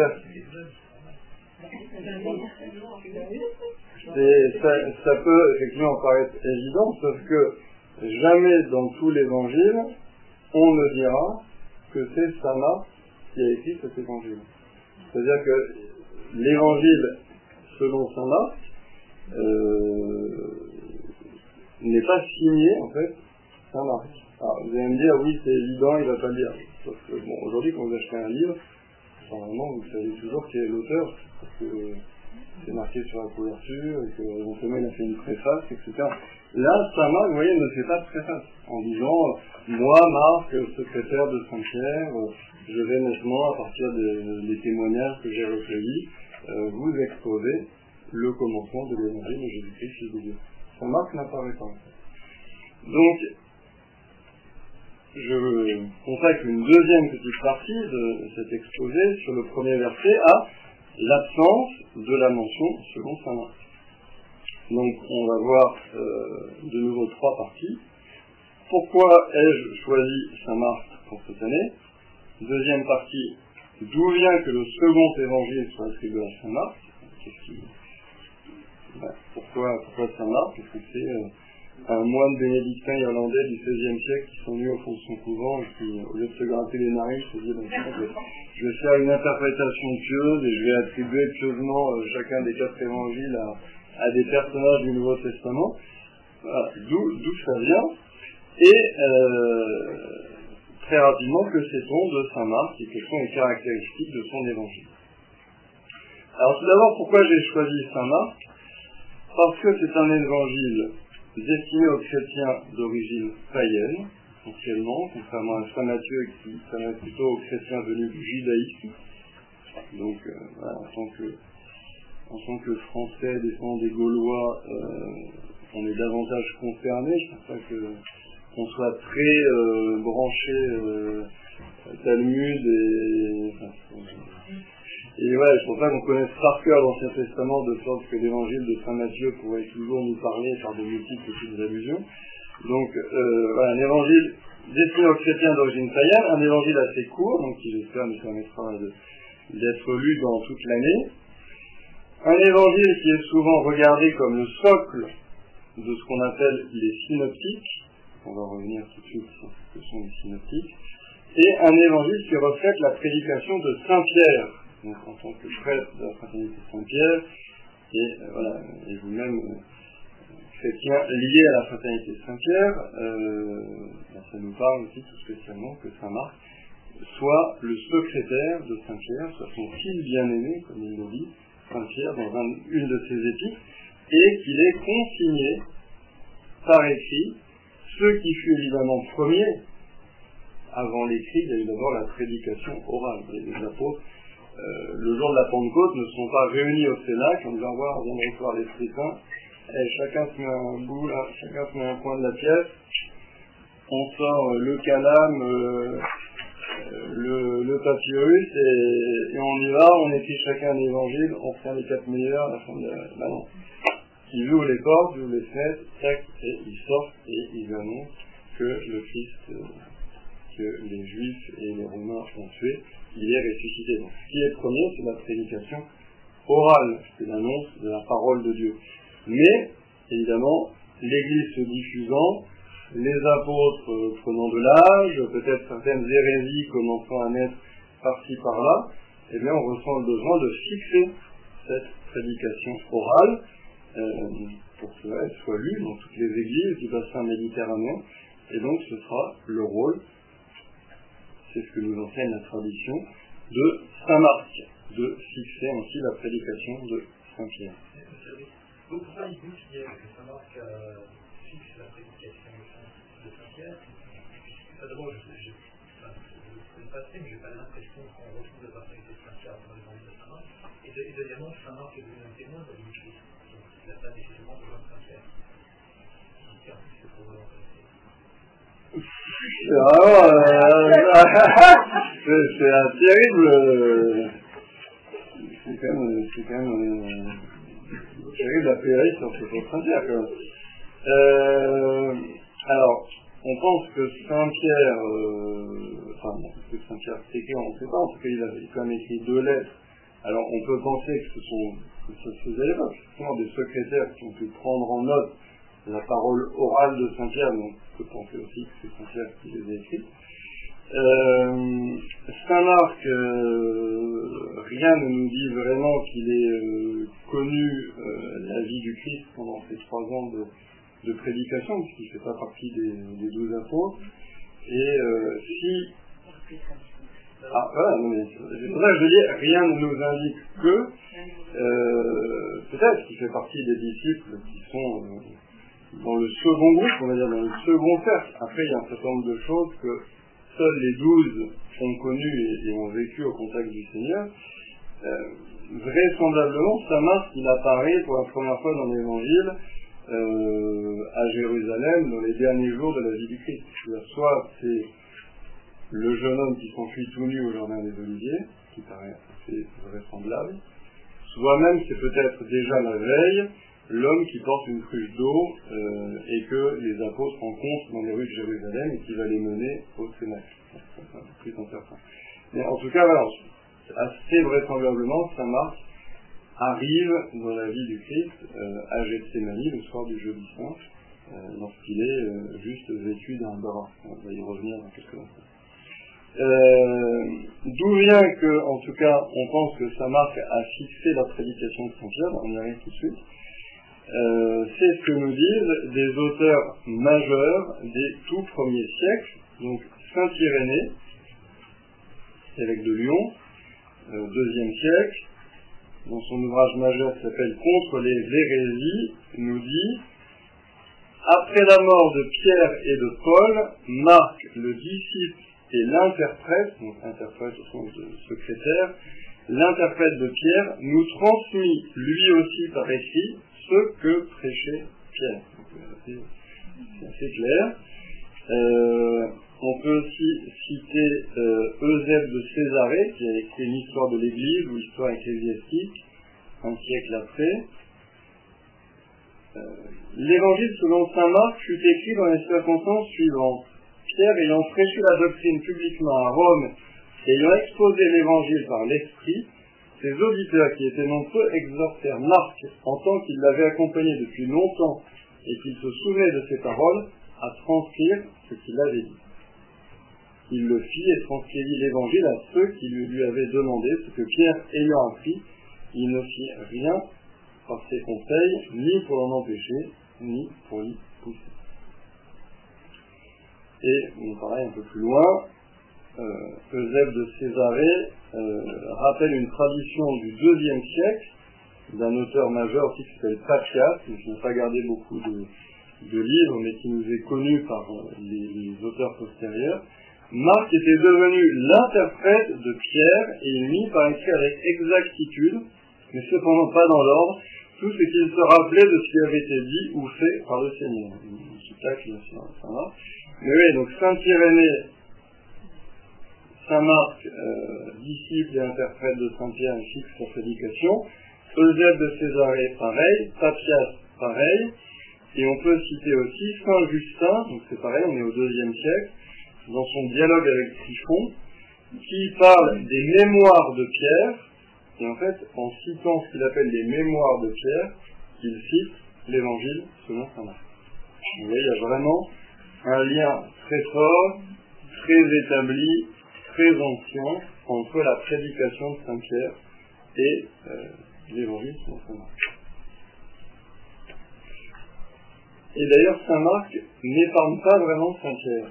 [SPEAKER 1] C'est, ça, ça peut effectivement paraître évident, sauf que jamais dans tout l'évangile, on ne dira que c'est Saint Marc qui a écrit cet évangile. C'est-à-dire que l'évangile selon Saint Marc euh, n'est pas signé en fait Saint Marc. Alors vous allez me dire oui c'est évident, il va pas le dire. Sauf que bon, aujourd'hui quand vous achetez un livre, normalement vous savez toujours qui est l'auteur, parce que c'est marqué sur la couverture, et que éventuellement il a fait une préface, et cetera. Là, Saint Marc, vous voyez, ne fait pas de préface, en disant « Moi, Marc, secrétaire de Saint-Pierre, je vais nettement, à partir des, des témoignages que j'ai recueillis, euh, vous exposer le commencement de l'évangile de Jésus-Christ, Fils de Dieu. » Saint Marc n'apparaît pas. Donc, je consacre une deuxième petite partie de cet exposé sur le premier verset à l'absence de la mention selon Saint Marc. Donc on va voir euh, de nouveau trois parties. Pourquoi ai-je choisi Saint Marc pour cette année? Deuxième partie, d'où vient que le second évangile soit attribué à Saint Marc? Qu'est-ce qui... ben, pourquoi, pourquoi Saint Marc? Parce que c'est euh, un moine bénédictin irlandais du seizième siècle qui s'ennuie au fond de son couvent et qui, au lieu de se gratter les narines, se dit ben, je, je vais faire une interprétation pieuse et je vais attribuer pieusement euh, chacun des quatre évangiles à, à des personnages du Nouveau Testament. Voilà, d'où, d'où ça vient. Et euh, très rapidement, que sait-on de Saint Marc et quelles sont les caractéristiques de son évangile? Alors tout d'abord, pourquoi j'ai choisi Saint Marc? Parce que c'est un évangile destiné aux chrétiens d'origine païenne, essentiellement, contrairement à Saint Matthieu qui s'adresse plutôt aux chrétiens venus du judaïsme. Donc, euh, voilà, en tant que, en tant que Français descendant des Gaulois, euh, on est davantage concernés. Je pense pas que qu'on soit très euh, branché euh, Talmud et enfin, et ouais, je pense pas qu'on connaisse par cœur l'Ancien Testament de sorte que l'évangile de Saint Matthieu pourrait toujours nous parler par de multiples petites allusions. Donc euh, voilà, un évangile destiné aux chrétiens d'origine païenne, un évangile assez court, donc qui j'espère nous permettra de, d'être lu dans toute l'année. Un évangile qui est souvent regardé comme le socle de ce qu'on appelle les synoptiques, on va revenir tout de suite sur ce que sont les synoptiques, et un évangile qui reflète la prédication de Saint Pierre, donc en tant que prêtre de la fraternité de Saint Pierre, et, euh, voilà, et vous-même, euh, chrétien lié à la fraternité de Saint Pierre, euh, ben ça nous parle aussi tout spécialement que Saint Marc soit le secrétaire de Saint Pierre, soit son fils bien-aimé, comme il le dit, Saint Pierre, dans un, une de ses épîtres, et qu'il ait consigné par écrit ce qui fut évidemment premier. Avant l'écrit, il y a eu d'abord la prédication orale. Et les apôtres, euh, le jour de la Pentecôte, ne sont pas réunis au Cénacle en disant voilà, on vient de recevoir l'Esprit Saint, et chacun se met un bout là, chacun se met un coin de la pièce, on sort euh, le calame, euh, le, le papyrus, et, et on y va, on écrit chacun un évangile, on fait les quatre meilleurs à la fin de la... Bah non. Ils ouvrent les portes, ils ouvrent les fenêtres, tac, et ils sortent, et ils annoncent que le Christ, euh, que les Juifs et les Romains ont tué, il est ressuscité. Donc ce qui est premier, c'est la prédication orale, c'est l'annonce de la parole de Dieu. Mais, évidemment, l'Église se diffusant, les apôtres euh, prenant de l'âge, peut-être certaines hérésies commençant à naître par-ci par-là, eh bien on ressent le besoin de fixer cette prédication orale euh, pour qu'elle soit lue dans toutes les églises du bassin méditerranéen, et donc ce sera le rôle, c'est ce que nous enseigne la tradition, de Saint Marc, de fixer ainsi la prédication de Saint Pierre.
[SPEAKER 3] Donc pourquoi il considère que Saint Marc euh, fixe la prédication de Saint Pierre? Enfin, d'abord, je ne connais pas assez, mais je n'ai pas l'impression qu'on retrouve la fraternité de Saint Pierre dans l'évangile de Saint Marc. Et, et deuxièmement, Saint Marc est devenu un témoin de la vie du Christ. Donc il n'a pas nécessairement besoin de Saint Pierre. Donc en plus, c'est pour l'intéresser.
[SPEAKER 1] Ah, euh, c'est un terrible. Euh, c'est quand même, c'est quand même euh, terrible a priori sur ce qu'on Saint Pierre quand même. Euh, alors, on pense que Saint Pierre, euh, enfin, bon, que Saint Pierre c'est écrit, on ne sait pas. En tout cas, il a quand même écrit deux lettres. Alors, on peut penser que ce sont, que ça se faisait à l'époque, justement des secrétaires qui ont pu prendre en note la parole orale de Saint Pierre, donc on peut penser aussi que c'est Saint Pierre qui les a écrits. Euh, Saint Marc, euh, rien ne nous dit vraiment qu'il ait euh, connu euh, la vie du Christ pendant ces trois ans de, de prédication, puisqu'il ne fait pas partie des, des douze apôtres. Et euh, si... Ah voilà, non, mais c'est pour ça que je dis, rien ne nous indique que, euh, peut-être qu'il fait partie des disciples qui sont... Euh, dans le second groupe, on va dire dans le second cercle. Après, il y a un certain nombre de choses que seuls les douze ont connues et, et ont vécu au contact du Seigneur. Euh, vraisemblablement, Saint Marc, il apparaît pour la première fois dans l'Évangile euh, à Jérusalem dans les derniers jours de la vie du Christ. C'est-à-dire, soit c'est le jeune homme qui s'enfuit tout nu au jardin des Oliviers, qui paraît assez vraisemblable, soit même c'est peut-être déjà la veille, l'homme qui porte une cruche d'eau euh, et que les apôtres rencontrent dans les rues de Jérusalem et qui va les mener au Cénacle. Enfin, plus incertain. Mais en tout cas, voilà, assez vraisemblablement, Saint Marc arrive dans la vie du Christ euh, à Gethsémani le soir du jeudi saint, euh, lorsqu'il est euh, juste vêtu d'un drap. On va y revenir dans quelques instants. Euh, d'où vient que, en tout cas, on pense que Saint Marc a fixé la prédication de Saint Pierre, on y arrive tout de suite. Euh, c'est ce que nous disent des auteurs majeurs des tout premiers siècles, donc Saint Irénée, évêque de Lyon, euh, deuxième siècle, dans son ouvrage majeur qui s'appelle Contre les hérésies, nous dit: après la mort de Pierre et de Paul, Marc, le disciple et l'interprète, donc interprète au sens de secrétaire, l'interprète de Pierre, nous transmit lui aussi par écrit ce que prêchait Pierre. C'est assez, c'est assez clair. Euh, on peut aussi citer euh, Eusèbe de Césarée, qui a écrit une histoire de l'Église ou histoire ecclésiastique, un siècle après. Euh, L'évangile selon saint Marc fut écrit dans les circonstances suivantes. Pierre, ayant prêché la doctrine publiquement à Rome, et ayant exposé l'évangile par l'Esprit, ses auditeurs, qui étaient nombreux, exhortèrent Marc, en tant qu'il l'avait accompagné depuis longtemps et qu'il se souvenait de ses paroles, à transcrire ce qu'il avait dit. Il le fit et transcrivit l'évangile à ceux qui lui avaient demandé, ce que Pierre ayant appris, il ne fit rien par ses conseils, ni pour l'en empêcher, ni pour l'y pousser. Et, on pareil un peu plus loin, euh, Eusèbe de Césarée euh, rappelle une tradition du deuxième siècle d'un auteur majeur aussi qui s'appelle Papias, qui n'a pas gardé beaucoup de, de livres, mais qui nous est connu par euh, les, les auteurs postérieurs. Marc était devenu l'interprète de Pierre et il mit par écrit avec exactitude, mais cependant pas dans l'ordre, tout ce qu'il se rappelait de ce qui avait été dit ou fait par le Seigneur. Une petite bien sûr, ça va. Mais oui, donc Saint-Irénée, Saint-Marc, euh, disciple et interprète de Saint-Pierre, fixe sa prédication. Eusèbe de Césarée, pareil. Papias, pareil. Et on peut citer aussi Saint-Justin, donc c'est pareil, on est au deuxième siècle, dans son dialogue avec Tryphon, qui parle des mémoires de Pierre, et en fait, en citant ce qu'il appelle les mémoires de Pierre, il cite l'évangile selon saint Marc. Vous voyez, il y a vraiment un lien très fort, très établi, très ancien, entre la prédication de saint Pierre et euh, l'évangile selon saint Marc. Et d'ailleurs, saint Marc n'épargne pas vraiment saint Pierre.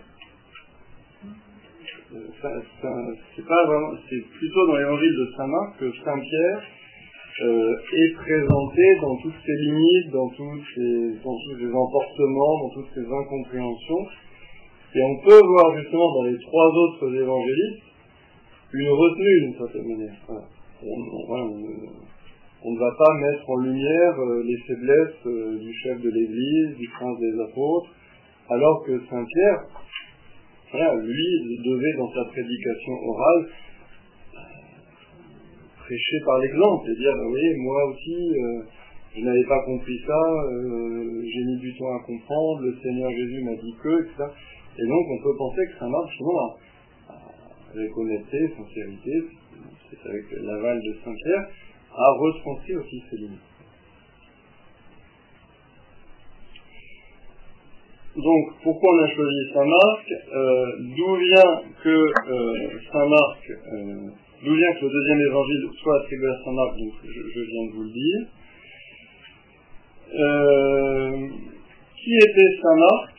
[SPEAKER 1] C'est pas vraiment, c'est plutôt dans l'évangile de saint Marc que saint Pierre euh, est présenté dans toutes ses limites, dans tous ses, dans tous ses emportements, dans toutes ses incompréhensions. Et on peut voir justement dans les trois autres évangélistes une retenue d'une certaine manière. Voilà. On, on, voilà, on, on ne va pas mettre en lumière euh, les faiblesses euh, du chef de l'Église, du prince des apôtres, alors que saint Pierre, voilà, lui devait dans sa prédication orale euh, prêcher par l'exemple et dire, bah, vous voyez, moi aussi, euh, je n'avais pas compris ça, euh, j'ai mis du temps à comprendre, le Seigneur Jésus m'a dit que, et cetera. Et donc on peut penser que saint Marc, justement, avec honnêteté, sincérité, c'est avec l'aval de saint Pierre, a retranscrit aussi ses limites. Donc, pourquoi on a choisi saint Marc euh, D'où vient que euh, saint Marc, euh, d'où vient que le deuxième évangile soit attribué à saint Marc, donc je, je viens de vous le dire. Euh, qui était saint Marc?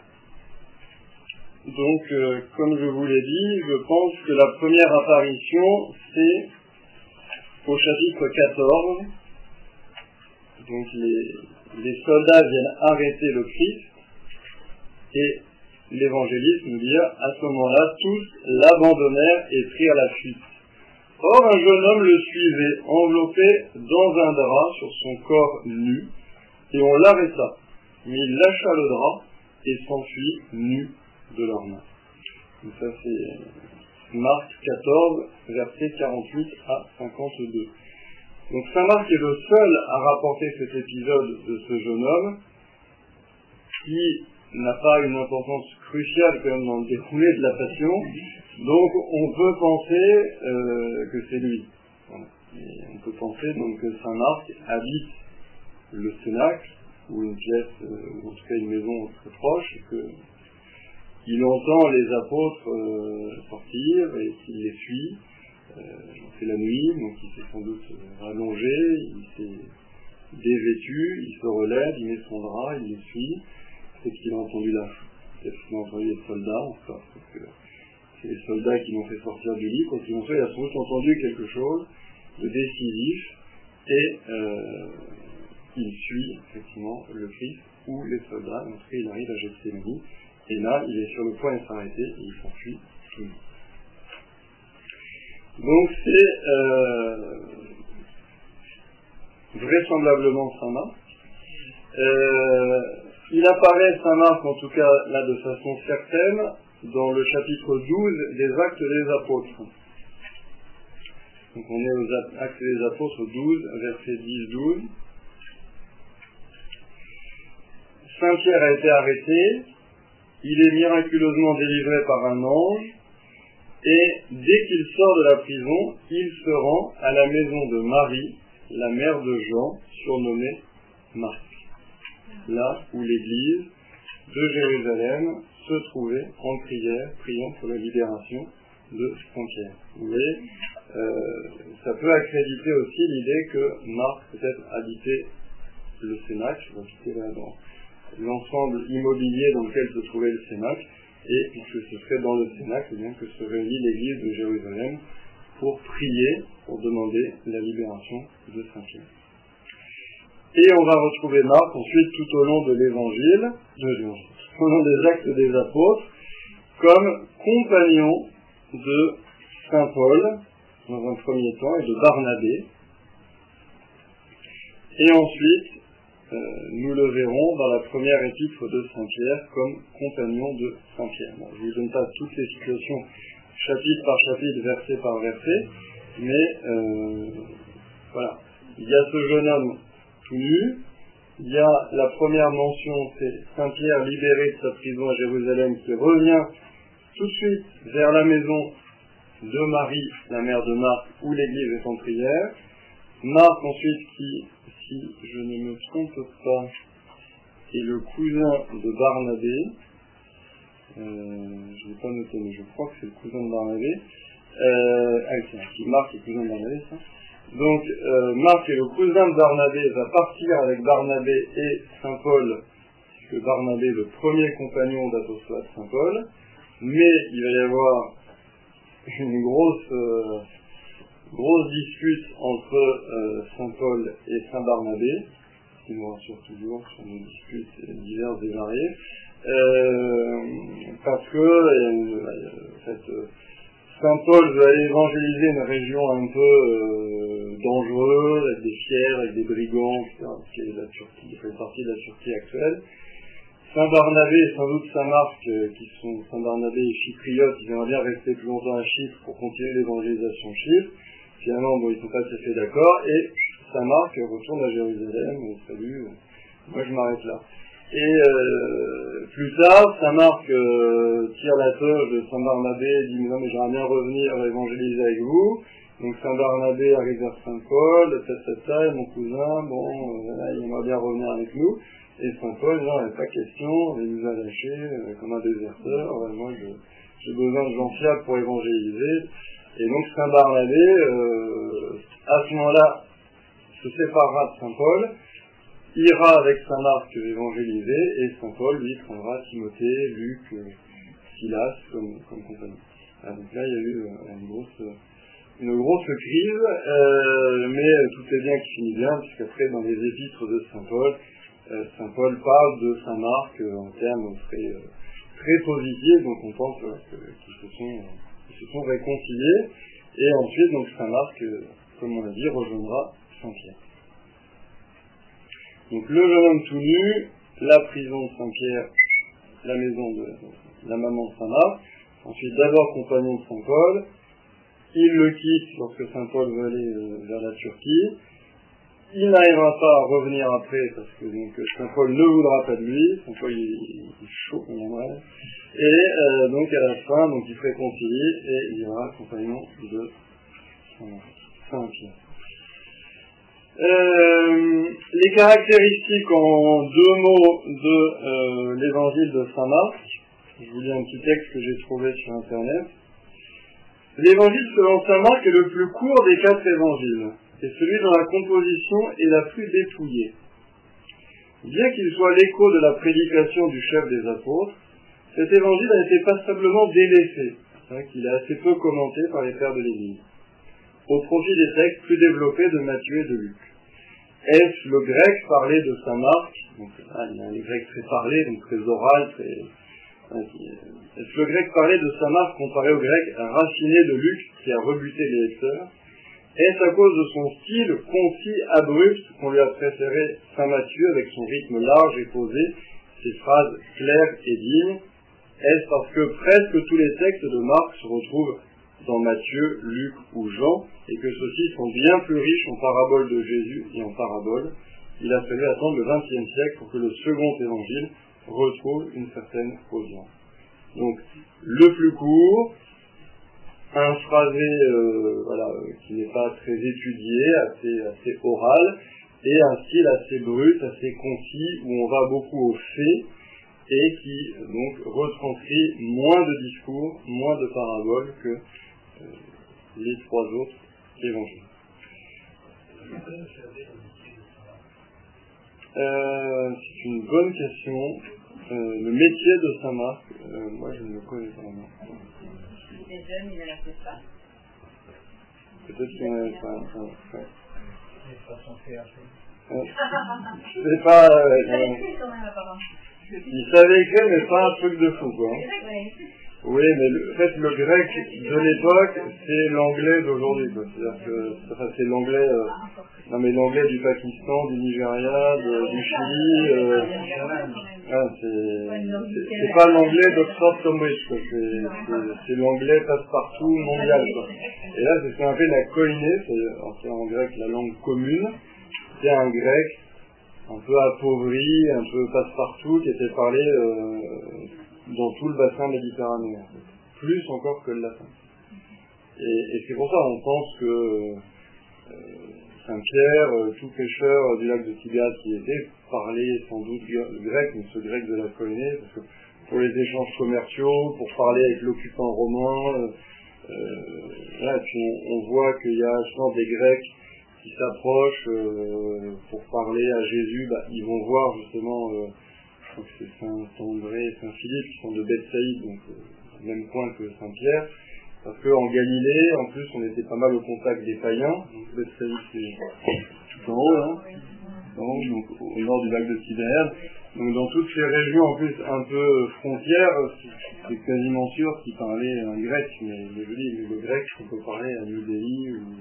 [SPEAKER 1] Donc, euh, comme je vous l'ai dit, je pense que la première apparition, c'est au chapitre quatorze. Donc, les, les soldats viennent arrêter le Christ. Et l'évangéliste nous dit, à ce moment-là, tous l'abandonnèrent et prirent la fuite. Or, un jeune homme le suivait, enveloppé dans un drap sur son corps nu, et on l'arrêta. Mais il lâcha le drap et s'enfuit nu de leurs mains. Donc ça, c'est Marc quatorze, versets quarante-huit à cinquante-deux. Donc saint Marc est le seul à rapporter cet épisode de ce jeune homme, qui n'a pas une importance cruciale quand même dans le déroulé de la passion, donc on peut penser euh, que c'est lui. Voilà. Et on peut penser donc que saint Marc habite le Cénacle, ou une pièce, euh, ou en tout cas une maison très proche, et que il entend les apôtres euh, sortir et qu'il les suit. Euh, c'est la nuit, donc il s'est sans doute rallongé, il s'est dévêtu, il se relève, il met son drap, il les suit. Peut-être qu'il a entendu la peut-être qu'il a entendu les soldats, encore, parce que c'est les soldats qui l'ont fait sortir du lit. Quoi qu'il en soit, il a sans doute entendu quelque chose de décisif et euh, il suit effectivement le Christ ou les soldats. En tout cas, il arrive à Gethsémani et là, il est sur le point de s'arrêter et il s'enfuit tout le monde. Donc c'est euh, vraisemblablement saint Marc. Euh, Il apparaît, saint Marc, en tout cas là de façon certaine, dans le chapitre douze des Actes des Apôtres. Donc on est aux Actes des Apôtres douze, versets dix douze. Saint Pierre a été arrêté, il est miraculeusement délivré par un ange, et dès qu'il sort de la prison, il se rend à la maison de Marie, la mère de Jean, surnommée Marc. Là où l'Église, de Jérusalem se trouvaient en prière, priant pour la libération de Saint-Pierre. Vous voyez, euh, ça peut accréditer aussi l'idée que Marc peut-être habitait le Cénacle, je vais quitter là dans l'ensemble immobilier dans lequel se trouvait le Cénacle, et puisque ce serait dans le Cénacle, eh bien que se réunit l'église de Jérusalem pour prier, pour demander la libération de Saint-Pierre. Et on va retrouver Marc ensuite tout au long de l'évangile, de l'évangile, tout au long des actes des apôtres, comme compagnon de Saint Paul, dans un premier temps, et de Barnabé. Et ensuite, euh, nous le verrons dans la première épître de Saint-Pierre comme compagnon de Saint-Pierre. Bon, je ne vous donne pas toutes les situations chapitre par chapitre, verset par verset, mais euh, voilà. Il y a ce jeune homme tout nu, il y a la première mention, c'est Saint-Pierre libéré de sa prison à Jérusalem qui revient tout de suite vers la maison de Marie, la mère de Marc, où l'église est en prière. Marc ensuite qui, si je ne me trompe pas, est le cousin de Barnabé. Euh, je ne l'ai pas noté, mais je crois que c'est le cousin de Barnabé. Euh, ah, c'est Marc est le cousin de Barnabé, ça. Donc, euh, Marc est le cousin de Barnabé, va partir avec Barnabé et Saint Paul, puisque Barnabé est le premier compagnon d'apostolat de Saint Paul, mais il va y avoir une grosse, euh, grosse dispute entre euh, Saint Paul et Saint Barnabé, qui nous rassure toujours sur des disputes diverses et variées, euh, parce que, euh, en fait, euh, Saint Paul veut aller évangéliser une région un peu euh, dangereuse, avec des fiers, avec des brigands, et cetera, qui est la Turquie, qui fait partie de la Turquie actuelle. Saint Barnabé et sans doute Saint Marc, euh, qui sont Saint Barnabé et chypriotes, ils aimeraient bien rester plus longtemps à Chypre pour continuer l'évangélisation de Chypre. Finalement, bon, ils ne sont pas tout à fait d'accord, et Saint Marc retourne à Jérusalem, salut, moi je m'arrête là. Et euh, plus tard, Saint Marc euh, tire la toge de Saint Barnabé et dit non mais j'aimerais bien revenir évangéliser avec vous. Donc Saint Barnabé arrive vers Saint Paul, ta ta ta, et mon cousin, bon, euh, là, il aimerait bien revenir avec nous. Et Saint Paul, non, il n'y a pas question, il nous a lâchés euh, comme un déserteur, ouais, moi je, j'ai besoin de gens fiables pour évangéliser. Et donc Saint Barnabé, euh, à ce moment-là, se séparera de Saint Paul, ira avec Saint Marc évangéliser, et Saint Paul, lui, prendra Timothée, Luc, euh, Silas comme, comme compagnie. Ah, donc là, il y a eu euh, une grosse, une grosse crise, euh, mais tout est bien qui finit bien, puisqu'après, dans les épîtres de Saint Paul, euh, Saint Paul parle de Saint Marc euh, en termes très, euh, très positifs, donc on pense euh, qu'ils se sont, euh, qu'ils se sont réconciliés, et ensuite, donc Saint Marc, euh, comme on l'a dit, rejoindra Saint-Pierre. Donc le jeune homme tout nu, la prison de Saint-Pierre, la maison de la maman de Saint-Marc, ensuite d'abord compagnon de Saint Paul, il le quitte lorsque Saint Paul veut aller euh, vers la Turquie, il n'arrivera pas à revenir après parce que donc, Saint Paul ne voudra pas de lui, Saint Paul il, il, il chaud comme aimerait, et euh, donc à la fin donc il se réconcilie et il y aura compagnon de Saint-Pierre. Euh, les caractéristiques en deux mots de euh, l'évangile de Saint Marc. Je vous lis un petit texte que j'ai trouvé sur internet. L'évangile selon Saint Marc est le plus court des quatre évangiles, et celui dont la composition est la plus dépouillée. Bien qu'il soit l'écho de la prédication du chef des apôtres, cet évangile a été passablement délaissé, hein, qu'il est assez peu commenté par les pères de l'Église, au profit des textes plus développés de Matthieu et de Luc. Est-ce le grec parlé de Saint Marc, donc là, il y a un grec très parlé, donc très oral, très... Est-ce le grec parlé de Saint Marc comparé au grec raciné de Luc qui a rebuté les lecteurs? Est-ce à cause de son style concis, abrupt, qu'on lui a préféré Saint Matthieu avec son rythme large et posé, ses phrases claires et dignes? Est-ce parce que presque tous les textes de Marc se retrouvent dans Matthieu, Luc ou Jean, et que ceux-ci sont bien plus riches en paraboles de Jésus et en paraboles? Il a fallu attendre le vingtième siècle pour que le second évangile retrouve une certaine audience. Donc, le plus court, un phrasé euh, voilà, qui n'est pas très étudié, assez, assez oral, et un style assez brut, assez concis, où on va beaucoup aux faits, et qui donc retranscrit moins de discours, moins de paraboles que euh, les trois autres évangiles. Euh, c'est une bonne question. Euh, le métier de saint Marc, euh, moi je ne le connais pas. Non.
[SPEAKER 2] Les jeunes, ils n'en ont peut-être pas.
[SPEAKER 1] Peut-être qu'il y en avait pas. Enfin, ouais.
[SPEAKER 2] Euh,
[SPEAKER 1] c'est pas. Euh,
[SPEAKER 2] il savait écrire quand même, apparemment.
[SPEAKER 1] Il savait écrire, mais pas un truc de fou, quoi.
[SPEAKER 2] Ouais.
[SPEAKER 1] Oui, mais le, en fait, le grec de l'époque, c'est l'anglais d'aujourd'hui, quoi. C'est-à-dire que, enfin, c'est l'anglais, euh, non mais l'anglais du Pakistan, du Nigeria, de, du Chili, euh, ah, c'est, c'est, c'est pas l'anglais d'Oxford Cambridge, quoi. C'est, c'est, c'est l'anglais passe-partout mondial, quoi. Et là, c'est ce qu'on appelle la koiné, c'est, c'est en grec la langue commune. C'est un grec un peu appauvri, un peu passe-partout, qui était parlé euh, dans tout le bassin méditerranéen, plus encore que le latin. Et, et c'est pour ça qu'on pense que euh, Saint-Pierre, euh, tout pêcheur du lac de Tibériade qui était, parlait sans doute le grec, mais ce grec de la Koiné, parce que pour les échanges commerciaux, pour parler avec l'occupant romain, euh, euh, là, puis on, on voit qu'il y a souvent des Grecs qui s'approchent euh, pour parler à Jésus, bah, ils vont voir justement, euh, je crois que c'est Saint-André et Saint-Philippe qui sont de Bethsaïde, donc euh, même point que Saint-Pierre, parce qu'en Galilée, en plus, on était pas mal au contact des païens, donc Bethsaïde c'est tout en haut, hein, en haut, donc au nord du lac de Tibériade, donc dans toutes ces régions en plus un peu frontières, c'est quasiment sûr qu'ils parlaient un grec, mais je dis, le grec, on peut parler à New Delhi ou...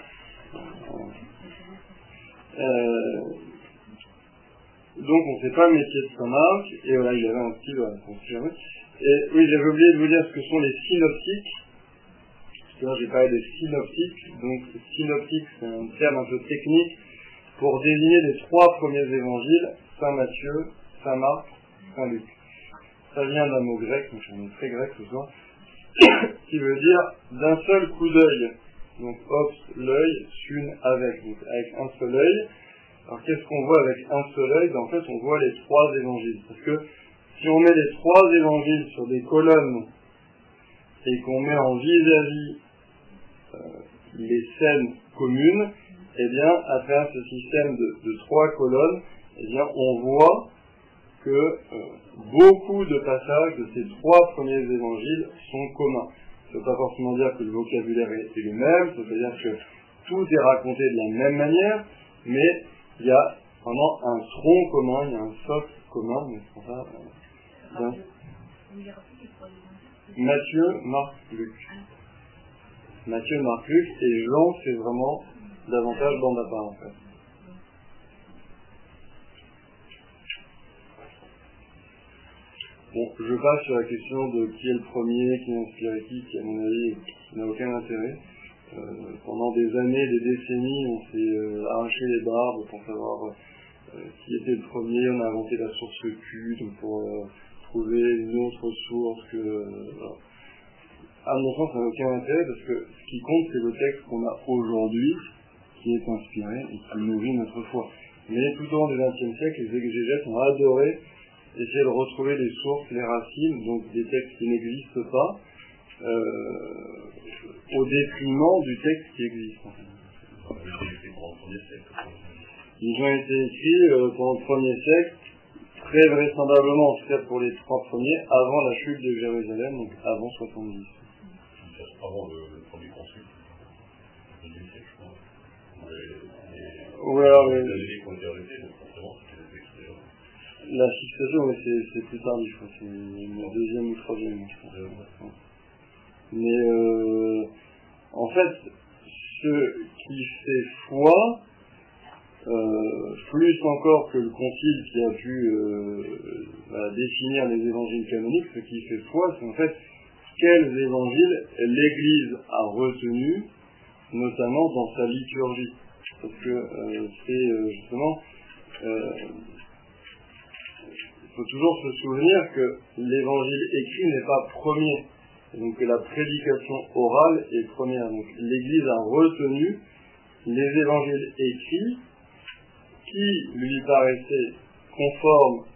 [SPEAKER 1] Euh, donc on ne sait pas le métier de saint Marc, et voilà, il y avait un style à construire. Et oui, j'avais oublié de vous dire ce que sont les synoptiques, parce que là j'ai parlé des synoptiques, donc synoptique c'est un terme un peu technique pour désigner les trois premiers évangiles, Saint Matthieu, Saint Marc, Saint Luc. Ça vient d'un mot grec, donc j'en ai très grec ce soir, qui veut dire d'un seul coup d'œil. Donc, ops, l'œil, sun, avec, donc avec un seul œil. Alors, qu'est-ce qu'on voit avec un seul œil? En fait, on voit les trois évangiles. Parce que, si on met les trois évangiles sur des colonnes, et qu'on met en vis-à-vis euh, les scènes communes, eh bien, à travers ce système de, de trois colonnes, eh bien, on voit que euh, beaucoup de passages de ces trois premiers évangiles sont communs. Ça ne veut pas forcément dire que le vocabulaire est le même, ça veut dire que tout est raconté de la même manière, mais il y a vraiment un tronc commun, il y a un socle commun, mais c'est pour ça. Euh, Matthieu, Marc, Luc. Matthieu, Marc, Luc, et Jean, c'est vraiment davantage bande à part en fait. Bon, je passe sur la question de qui est le premier, qui a inspiré qui, qui à mon avis n'a aucun intérêt. Euh, pendant des années, des décennies, on s'est euh, arraché les barbes pour savoir euh, qui était le premier, on a inventé la source Q, donc pour euh, trouver une autre source que... Euh, voilà. À mon sens, ça n'a aucun intérêt parce que ce qui compte, c'est le texte qu'on a aujourd'hui, qui est inspiré et qui nourrit notre foi. Mais tout au long du vingtième siècle, les exégètes ont adoré essayer de retrouver les sources, les racines, donc des textes qui n'existent pas, euh, au détriment du texte qui existe. Ils ont été écrits euh, pendant le premier siècle, très vraisemblablement, en tout cas pour les trois premiers, avant la chute de Jérusalem, donc avant soixante-dix.
[SPEAKER 4] Avant le, le premier concile, le deuxième siècle, je crois. Les,
[SPEAKER 1] ouais, alors,
[SPEAKER 4] les,
[SPEAKER 1] les
[SPEAKER 4] les qui ont été arrêtés, donc forcément, c'était des textes déjà.
[SPEAKER 1] La fixation, mais c'est, c'est plus tardif, je crois. C'est le deuxième ou troisième, je crois. Mais euh, en fait, ce qui fait foi, euh, plus encore que le concile qui a pu euh, bah, définir les évangiles canoniques, ce qui fait foi, c'est en fait quels évangiles l'Église a retenus, notamment dans sa liturgie. Parce que euh, c'est euh, justement... Euh, il faut toujours se souvenir que l'évangile écrit n'est pas premier, donc que la prédication orale est première. Donc l'Église a retenu les évangiles écrits qui lui paraissaient conformes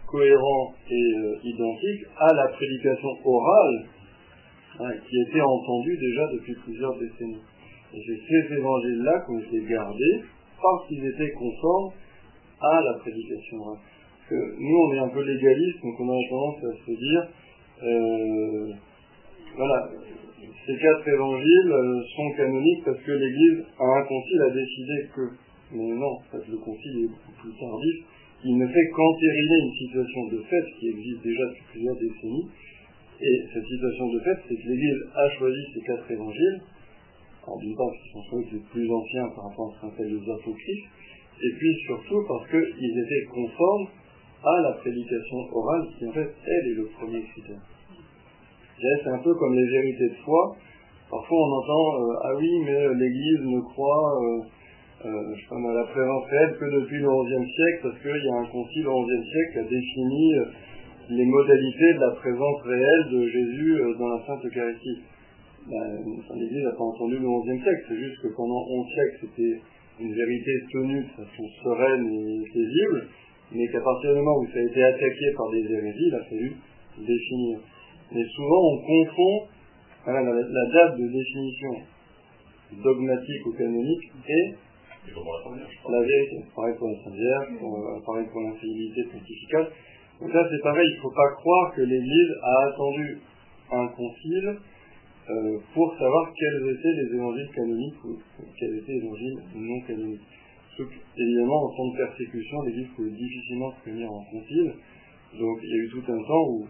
[SPEAKER 1] cohérent et euh, identique à la prédication orale hein, qui était entendue déjà depuis plusieurs décennies. Et c'est ces évangiles-là qui ont été gardés parce qu'ils étaient conformes à la prédication orale. Parce que nous, on est un peu légaliste, donc on a tendance à se dire, euh, voilà, ces quatre évangiles euh, sont canoniques parce que l'Église, à un concile, a décidé que. Mais non, en fait, le concile est beaucoup plus tardif. Il ne fait qu'entériner une situation de fait qui existe déjà depuis plusieurs décennies. Et cette situation de fait, c'est que l'Église a choisi ces quatre évangiles. Alors d'une part, parce qu'ils sont sans doute les plus anciens par rapport à ce qu'on appelle les apocryphes, et puis surtout parce qu'ils étaient conformes à la prédication orale, qui en fait, elle, est le premier critère. C'est un peu comme les vérités de foi. Parfois on entend euh, ah oui, mais euh, l'Église ne croit euh, euh, je sais pas, à la présence réelle que depuis le onzième siècle, parce qu'il y a un concile au onzième siècle qui a défini euh, les modalités de la présence réelle de Jésus euh, dans la Sainte Eucharistie. Ben, l'Église n'a pas entendu le onzième siècle, c'est juste que pendant onze siècles c'était une vérité tenue de façon sereine et paisible, mais qu'à partir du moment où ça a été attaqué par des hérésies, il a fallu définir. Mais souvent on confond voilà, la, la date de définition dogmatique ou canonique et la vérité. Pareil pour la Sainte Vierge, pour, pareil pour l'infaillibilité pontificale. Donc là c'est pareil, il ne faut pas croire que l'Église a attendu un concile euh, pour savoir quels étaient les évangiles canoniques ou quels étaient les évangiles non canoniques. Sauf évidemment en temps de persécution, l'Église pouvait difficilement se réunir en concile, donc il y a eu tout un temps où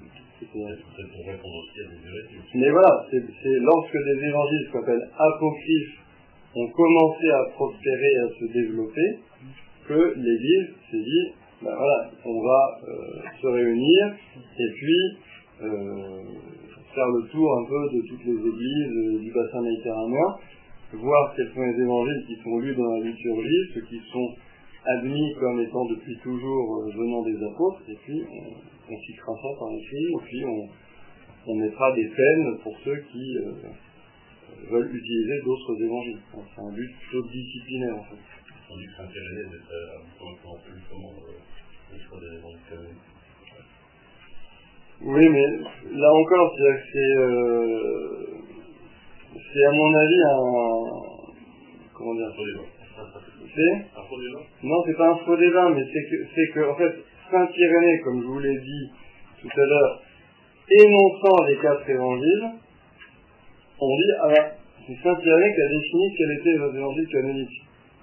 [SPEAKER 1] mais voilà, c'est, c'est lorsque des évangiles qu'on appelle apocryphes ont commencé à prospérer et à se développer que l'Église s'est dit, ben voilà, on va euh, se réunir et puis euh, faire le tour un peu de toutes les églises euh, du bassin méditerranéen, voir quels sont les évangiles qui sont lus dans la liturgie, ceux qui sont admis comme étant depuis toujours euh, venant des apôtres, et puis on, on fixera ça par écrit, et puis on, on mettra des peines pour ceux qui euh, veulent utiliser d'autres évangiles. Donc, c'est un but plutôt disciplinaire en fait.
[SPEAKER 4] On dit que c'est intéressé d'être un peu justement le choix des évangiles canoniques.
[SPEAKER 1] Oui, mais là encore, c'est, c'est, euh, c'est à mon avis un... comment dire C'est
[SPEAKER 4] un faux débat.
[SPEAKER 1] Non, c'est pas un faux débat, mais c'est que, c'est que en fait, Saint Irénée, comme je vous l'ai dit tout à l'heure, énonçant les quatre évangiles, on dit, ah ben, c'est Saint Irénée qui a défini quels étaient les évangiles canoniques.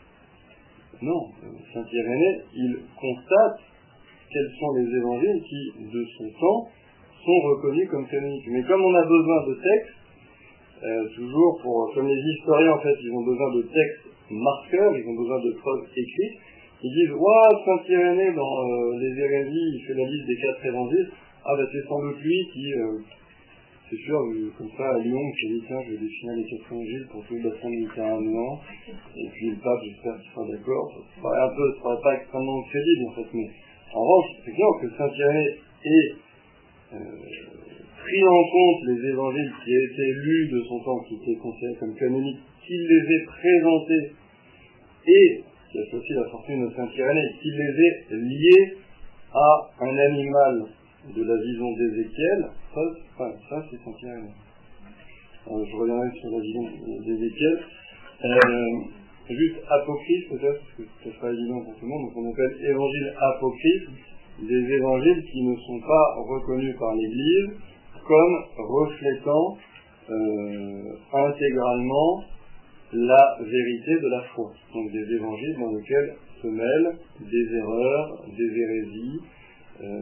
[SPEAKER 1] Non, Saint Irénée, il constate quels sont les évangiles qui, de son temps, sont reconnus comme canoniques. Mais comme on a besoin de textes, euh, toujours pour, comme les historiens en fait, ils ont besoin de textes marqueurs, ils ont besoin de preuves écrites, ils disent, waouh, Saint Irénée, dans euh, les hérésies, il fait la liste des quatre évangiles, ah ben c'est sans doute lui qui, euh, c'est sûr, comme ça à Lyon, qui dit, tiens, je vais définir les quatre évangiles pour tout le bassin méditerranéen, et puis le pape, j'espère qu'il sera d'accord, ça paraît un peu, ça paraît pas extrêmement crédible en fait, mais en revanche, c'est clair que Saint Irénée ait euh, pris en compte les évangiles qui étaient lus de son temps, qui étaient considérés comme canoniques, qu'il les ait présentés, et, qui a aussi la fortune de Saint Irénée, qu'il les ait liés à un animal de la vision d'Ézéchiel, ça, enfin, ça c'est Saint Irénée. Euh, je reviendrai sur la vision d'Ézéchiel. Euh, juste apocryphe peut-être, parce que ce n'est pas évident pour tout le monde, donc on appelle évangile apocryphe des évangiles qui ne sont pas reconnus par l'Église comme reflétant euh, intégralement la vérité de la foi. Donc des évangiles dans lesquels se mêlent des erreurs, des hérésies, euh,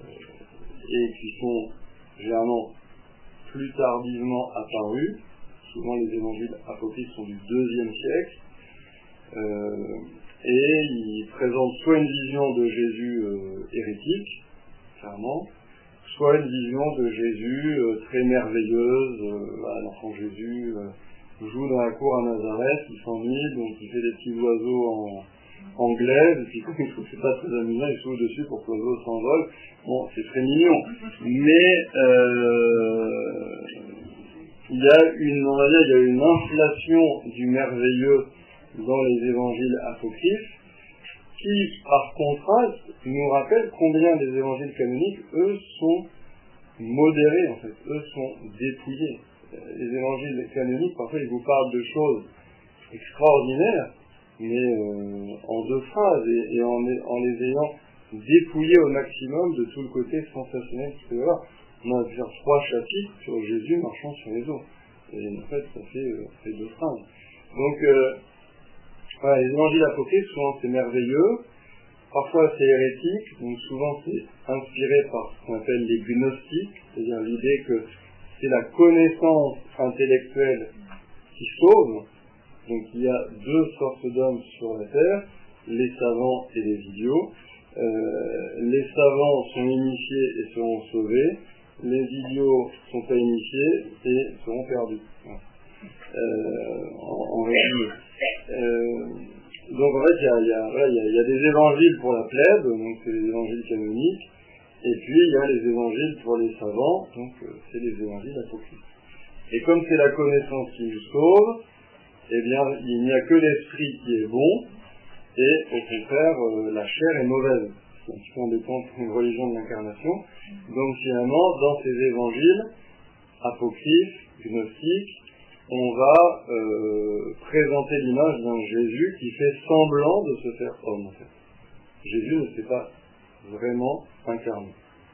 [SPEAKER 1] et qui sont généralement plus tardivement apparus. Souvent les évangiles apocryphes sont du deuxième siècle, euh, et ils présentent soit une vision de Jésus euh, hérétique, clairement, soit une vision de Jésus euh, très merveilleuse, euh, voilà, l'enfant Jésus euh, joue dans la cour à Nazareth, il s'ennuie, donc il fait des petits oiseaux en, en glaise, et puis comme il trouve que c'est pas très amusant, il souffle dessus pour que l'oiseau s'envole. Bon, c'est très mignon, mais euh, il y a une, on va dire, il y a une inflation du merveilleux dans les évangiles apocryphes qui, par contraste, nous rappelle combien les évangiles canoniques, eux, sont modérés, en fait, eux sont dépouillés. Les évangiles canoniques, parfois, ils vous parlent de choses extraordinaires, mais euh, en deux phrases, et, et en, en les ayant dépouillés au maximum de tout le côté sensationnel qu'il peut y avoir. On a faire trois chapitres sur Jésus marchant sur les eaux. Et en fait, ça fait, euh, ça fait deux phrases. Donc, euh, voilà, les évangiles apocryphes, souvent c'est merveilleux, parfois c'est hérétique, donc souvent c'est inspiré par ce qu'on appelle les gnostiques, c'est-à-dire l'idée que c'est la connaissance intellectuelle qui sauve. Donc il y a deux sortes d'hommes sur la terre, les savants et les idiots. Euh, les savants sont initiés et seront sauvés, les idiots sont pas initiés et seront perdus. Euh, en, en résumé. Euh, donc en fait, il y a, il y, a, voilà, il y, a, il y a des évangiles pour la plèbe, donc c'est les évangiles canoniques, et puis il y a les évangiles pour les savants, donc euh, c'est les évangiles apocryphes. Et comme c'est la connaissance qui nous sauve, eh bien il n'y a que l'esprit qui est bon, et au contraire, euh, la chair est mauvaise. C'est un petit peu embêtant pour une religion de l'incarnation. Donc finalement, dans ces évangiles apocryphes, gnostiques, on va euh, présenter l'image d'un Jésus qui fait semblant de se faire homme, en fait. Jésus ne s'est pas vraiment incarné.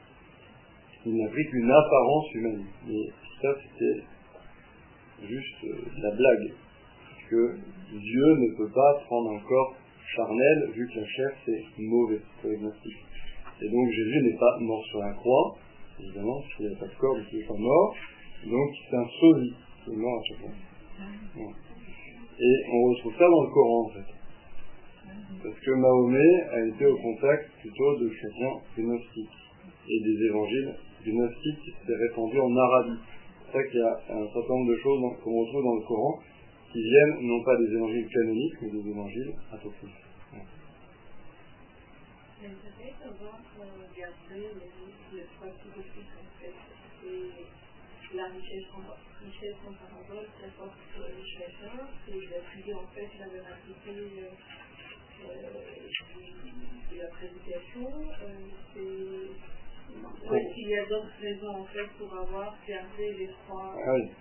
[SPEAKER 1] Il n'a pris qu'une apparence humaine. Et ça, c'était juste euh, la blague. Parce que Dieu ne peut pas prendre un corps charnel, vu que la chair, c'est mauvais, c'est agnostique. Et donc Jésus n'est pas mort sur la croix, évidemment, parce qu'il n'y a pas de corps, il n'est pas mort. Donc c'est un sosie. C'est mort à chaque fois. Ouais. Et on retrouve ça dans le Coran, en fait. Parce que Mahomet a été au contact plutôt de chrétiens gnostiques et des évangiles gnostiques qui s'étaient répandus en Arabie. C'est ça qu'il y a un certain nombre de choses qu'on retrouve dans le Coran qui viennent non pas des évangiles canoniques, mais des évangiles apocryphes. Ouais.
[SPEAKER 2] J'aimerais savoir garder les trois philosophies en fait, et la richesse en richesse en parabole qui apporte le chacun, et d'appuyer en fait la véracité euh, de la prédication. Euh, c'est... Est-ce qu'il y a d'autres raisons en fait pour avoir gardé les trois?
[SPEAKER 1] Ah oui.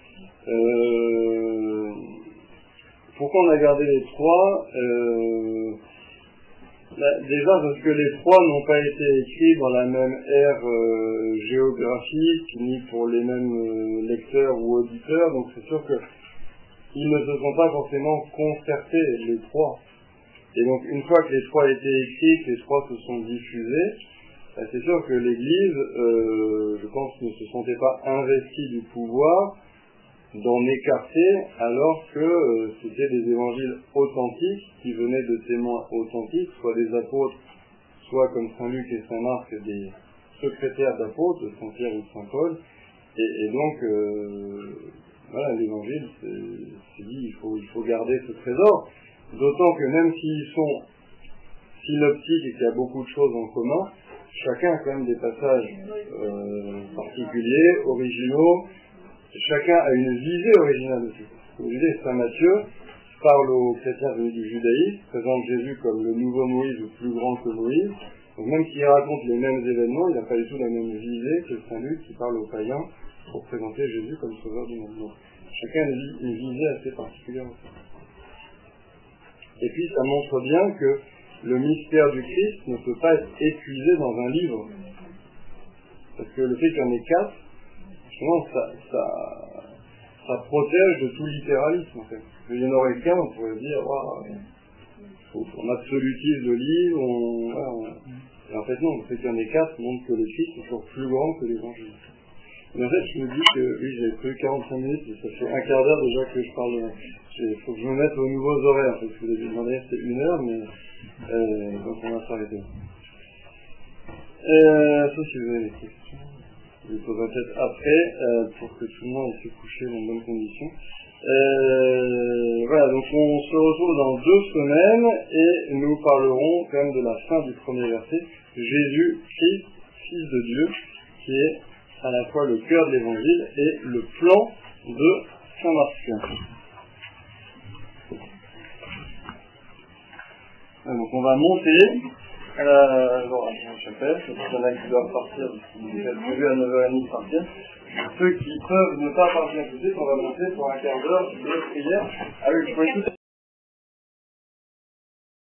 [SPEAKER 1] Euh... Pourquoi on a gardé les trois euh... Bah, déjà parce que les trois n'ont pas été écrits dans la même ère euh, géographique, ni pour les mêmes euh, lecteurs ou auditeurs, donc c'est sûr qu'ils ne se sont pas forcément concertés, les trois. Et donc une fois que les trois étaient écrits, que les trois se sont diffusés, bah, c'est sûr que l'Église, euh, je pense, ne se sentait pas investie du pouvoir d'en écarter, alors que euh, c'était des évangiles authentiques qui venaient de témoins authentiques, soit des apôtres, soit comme Saint Luc et Saint Marc, des secrétaires d'apôtres, de Saint Pierre ou de Saint Paul, et, et donc euh, voilà, l'évangile, c'est, c'est dit, il faut, il faut garder ce trésor, d'autant que même s'ils sont synoptiques et qu'il y a beaucoup de choses en commun, chacun a quand même des passages euh, particuliers, originaux. Chacun a une visée originale aussi. Vous voyez, Saint Matthieu parle aux chrétiens venus du judaïsme, présente Jésus comme le nouveau Moïse ou plus grand que Moïse. Donc même s'il raconte les mêmes événements, il n'a pas du tout la même visée que Saint Luc qui parle aux païens pour présenter Jésus comme sauveur du monde. Donc, chacun a une visée assez particulière aussi. Et puis ça montre bien que le mystère du Christ ne peut pas être épuisé dans un livre. Parce que le fait qu'il y en ait quatre, Ça, ça, ça protège de tout littéralisme en fait. Il y en aurait qu'un, on pourrait dire, wow, on, on absolutise le livre, on, voilà, on... et en fait non, le fait qu'il y en ait quatre montre que le Christ est toujours plus grand que l'évangile. Mais en fait, je me dis que, oui, j'ai pris quarante-cinq minutes, et ça fait un quart d'heure déjà que je parle, il faut que je me mette aux nouveaux horaires, parce que vous avez demandé, c'était une heure, mais, euh, donc on va s'arrêter. Euh, sauf si vous avez des questions. Je le poserai peut-être après, euh, pour que tout le monde ait pu coucher dans de bonnes conditions. Euh, voilà, donc on se retrouve dans deux semaines, et nous parlerons quand même de la fin du premier verset, Jésus, Christ, Fils de Dieu, qui est à la fois le cœur de l'évangile et le plan de Saint Marc. Donc on va monter euh, dans la chapelle, il y en a qui doivent partir, qui est prévu à neuf heures trente de partir. Ceux qui peuvent ne pas partir tout de suite, on va monter pour un quart d'heure de prière avec le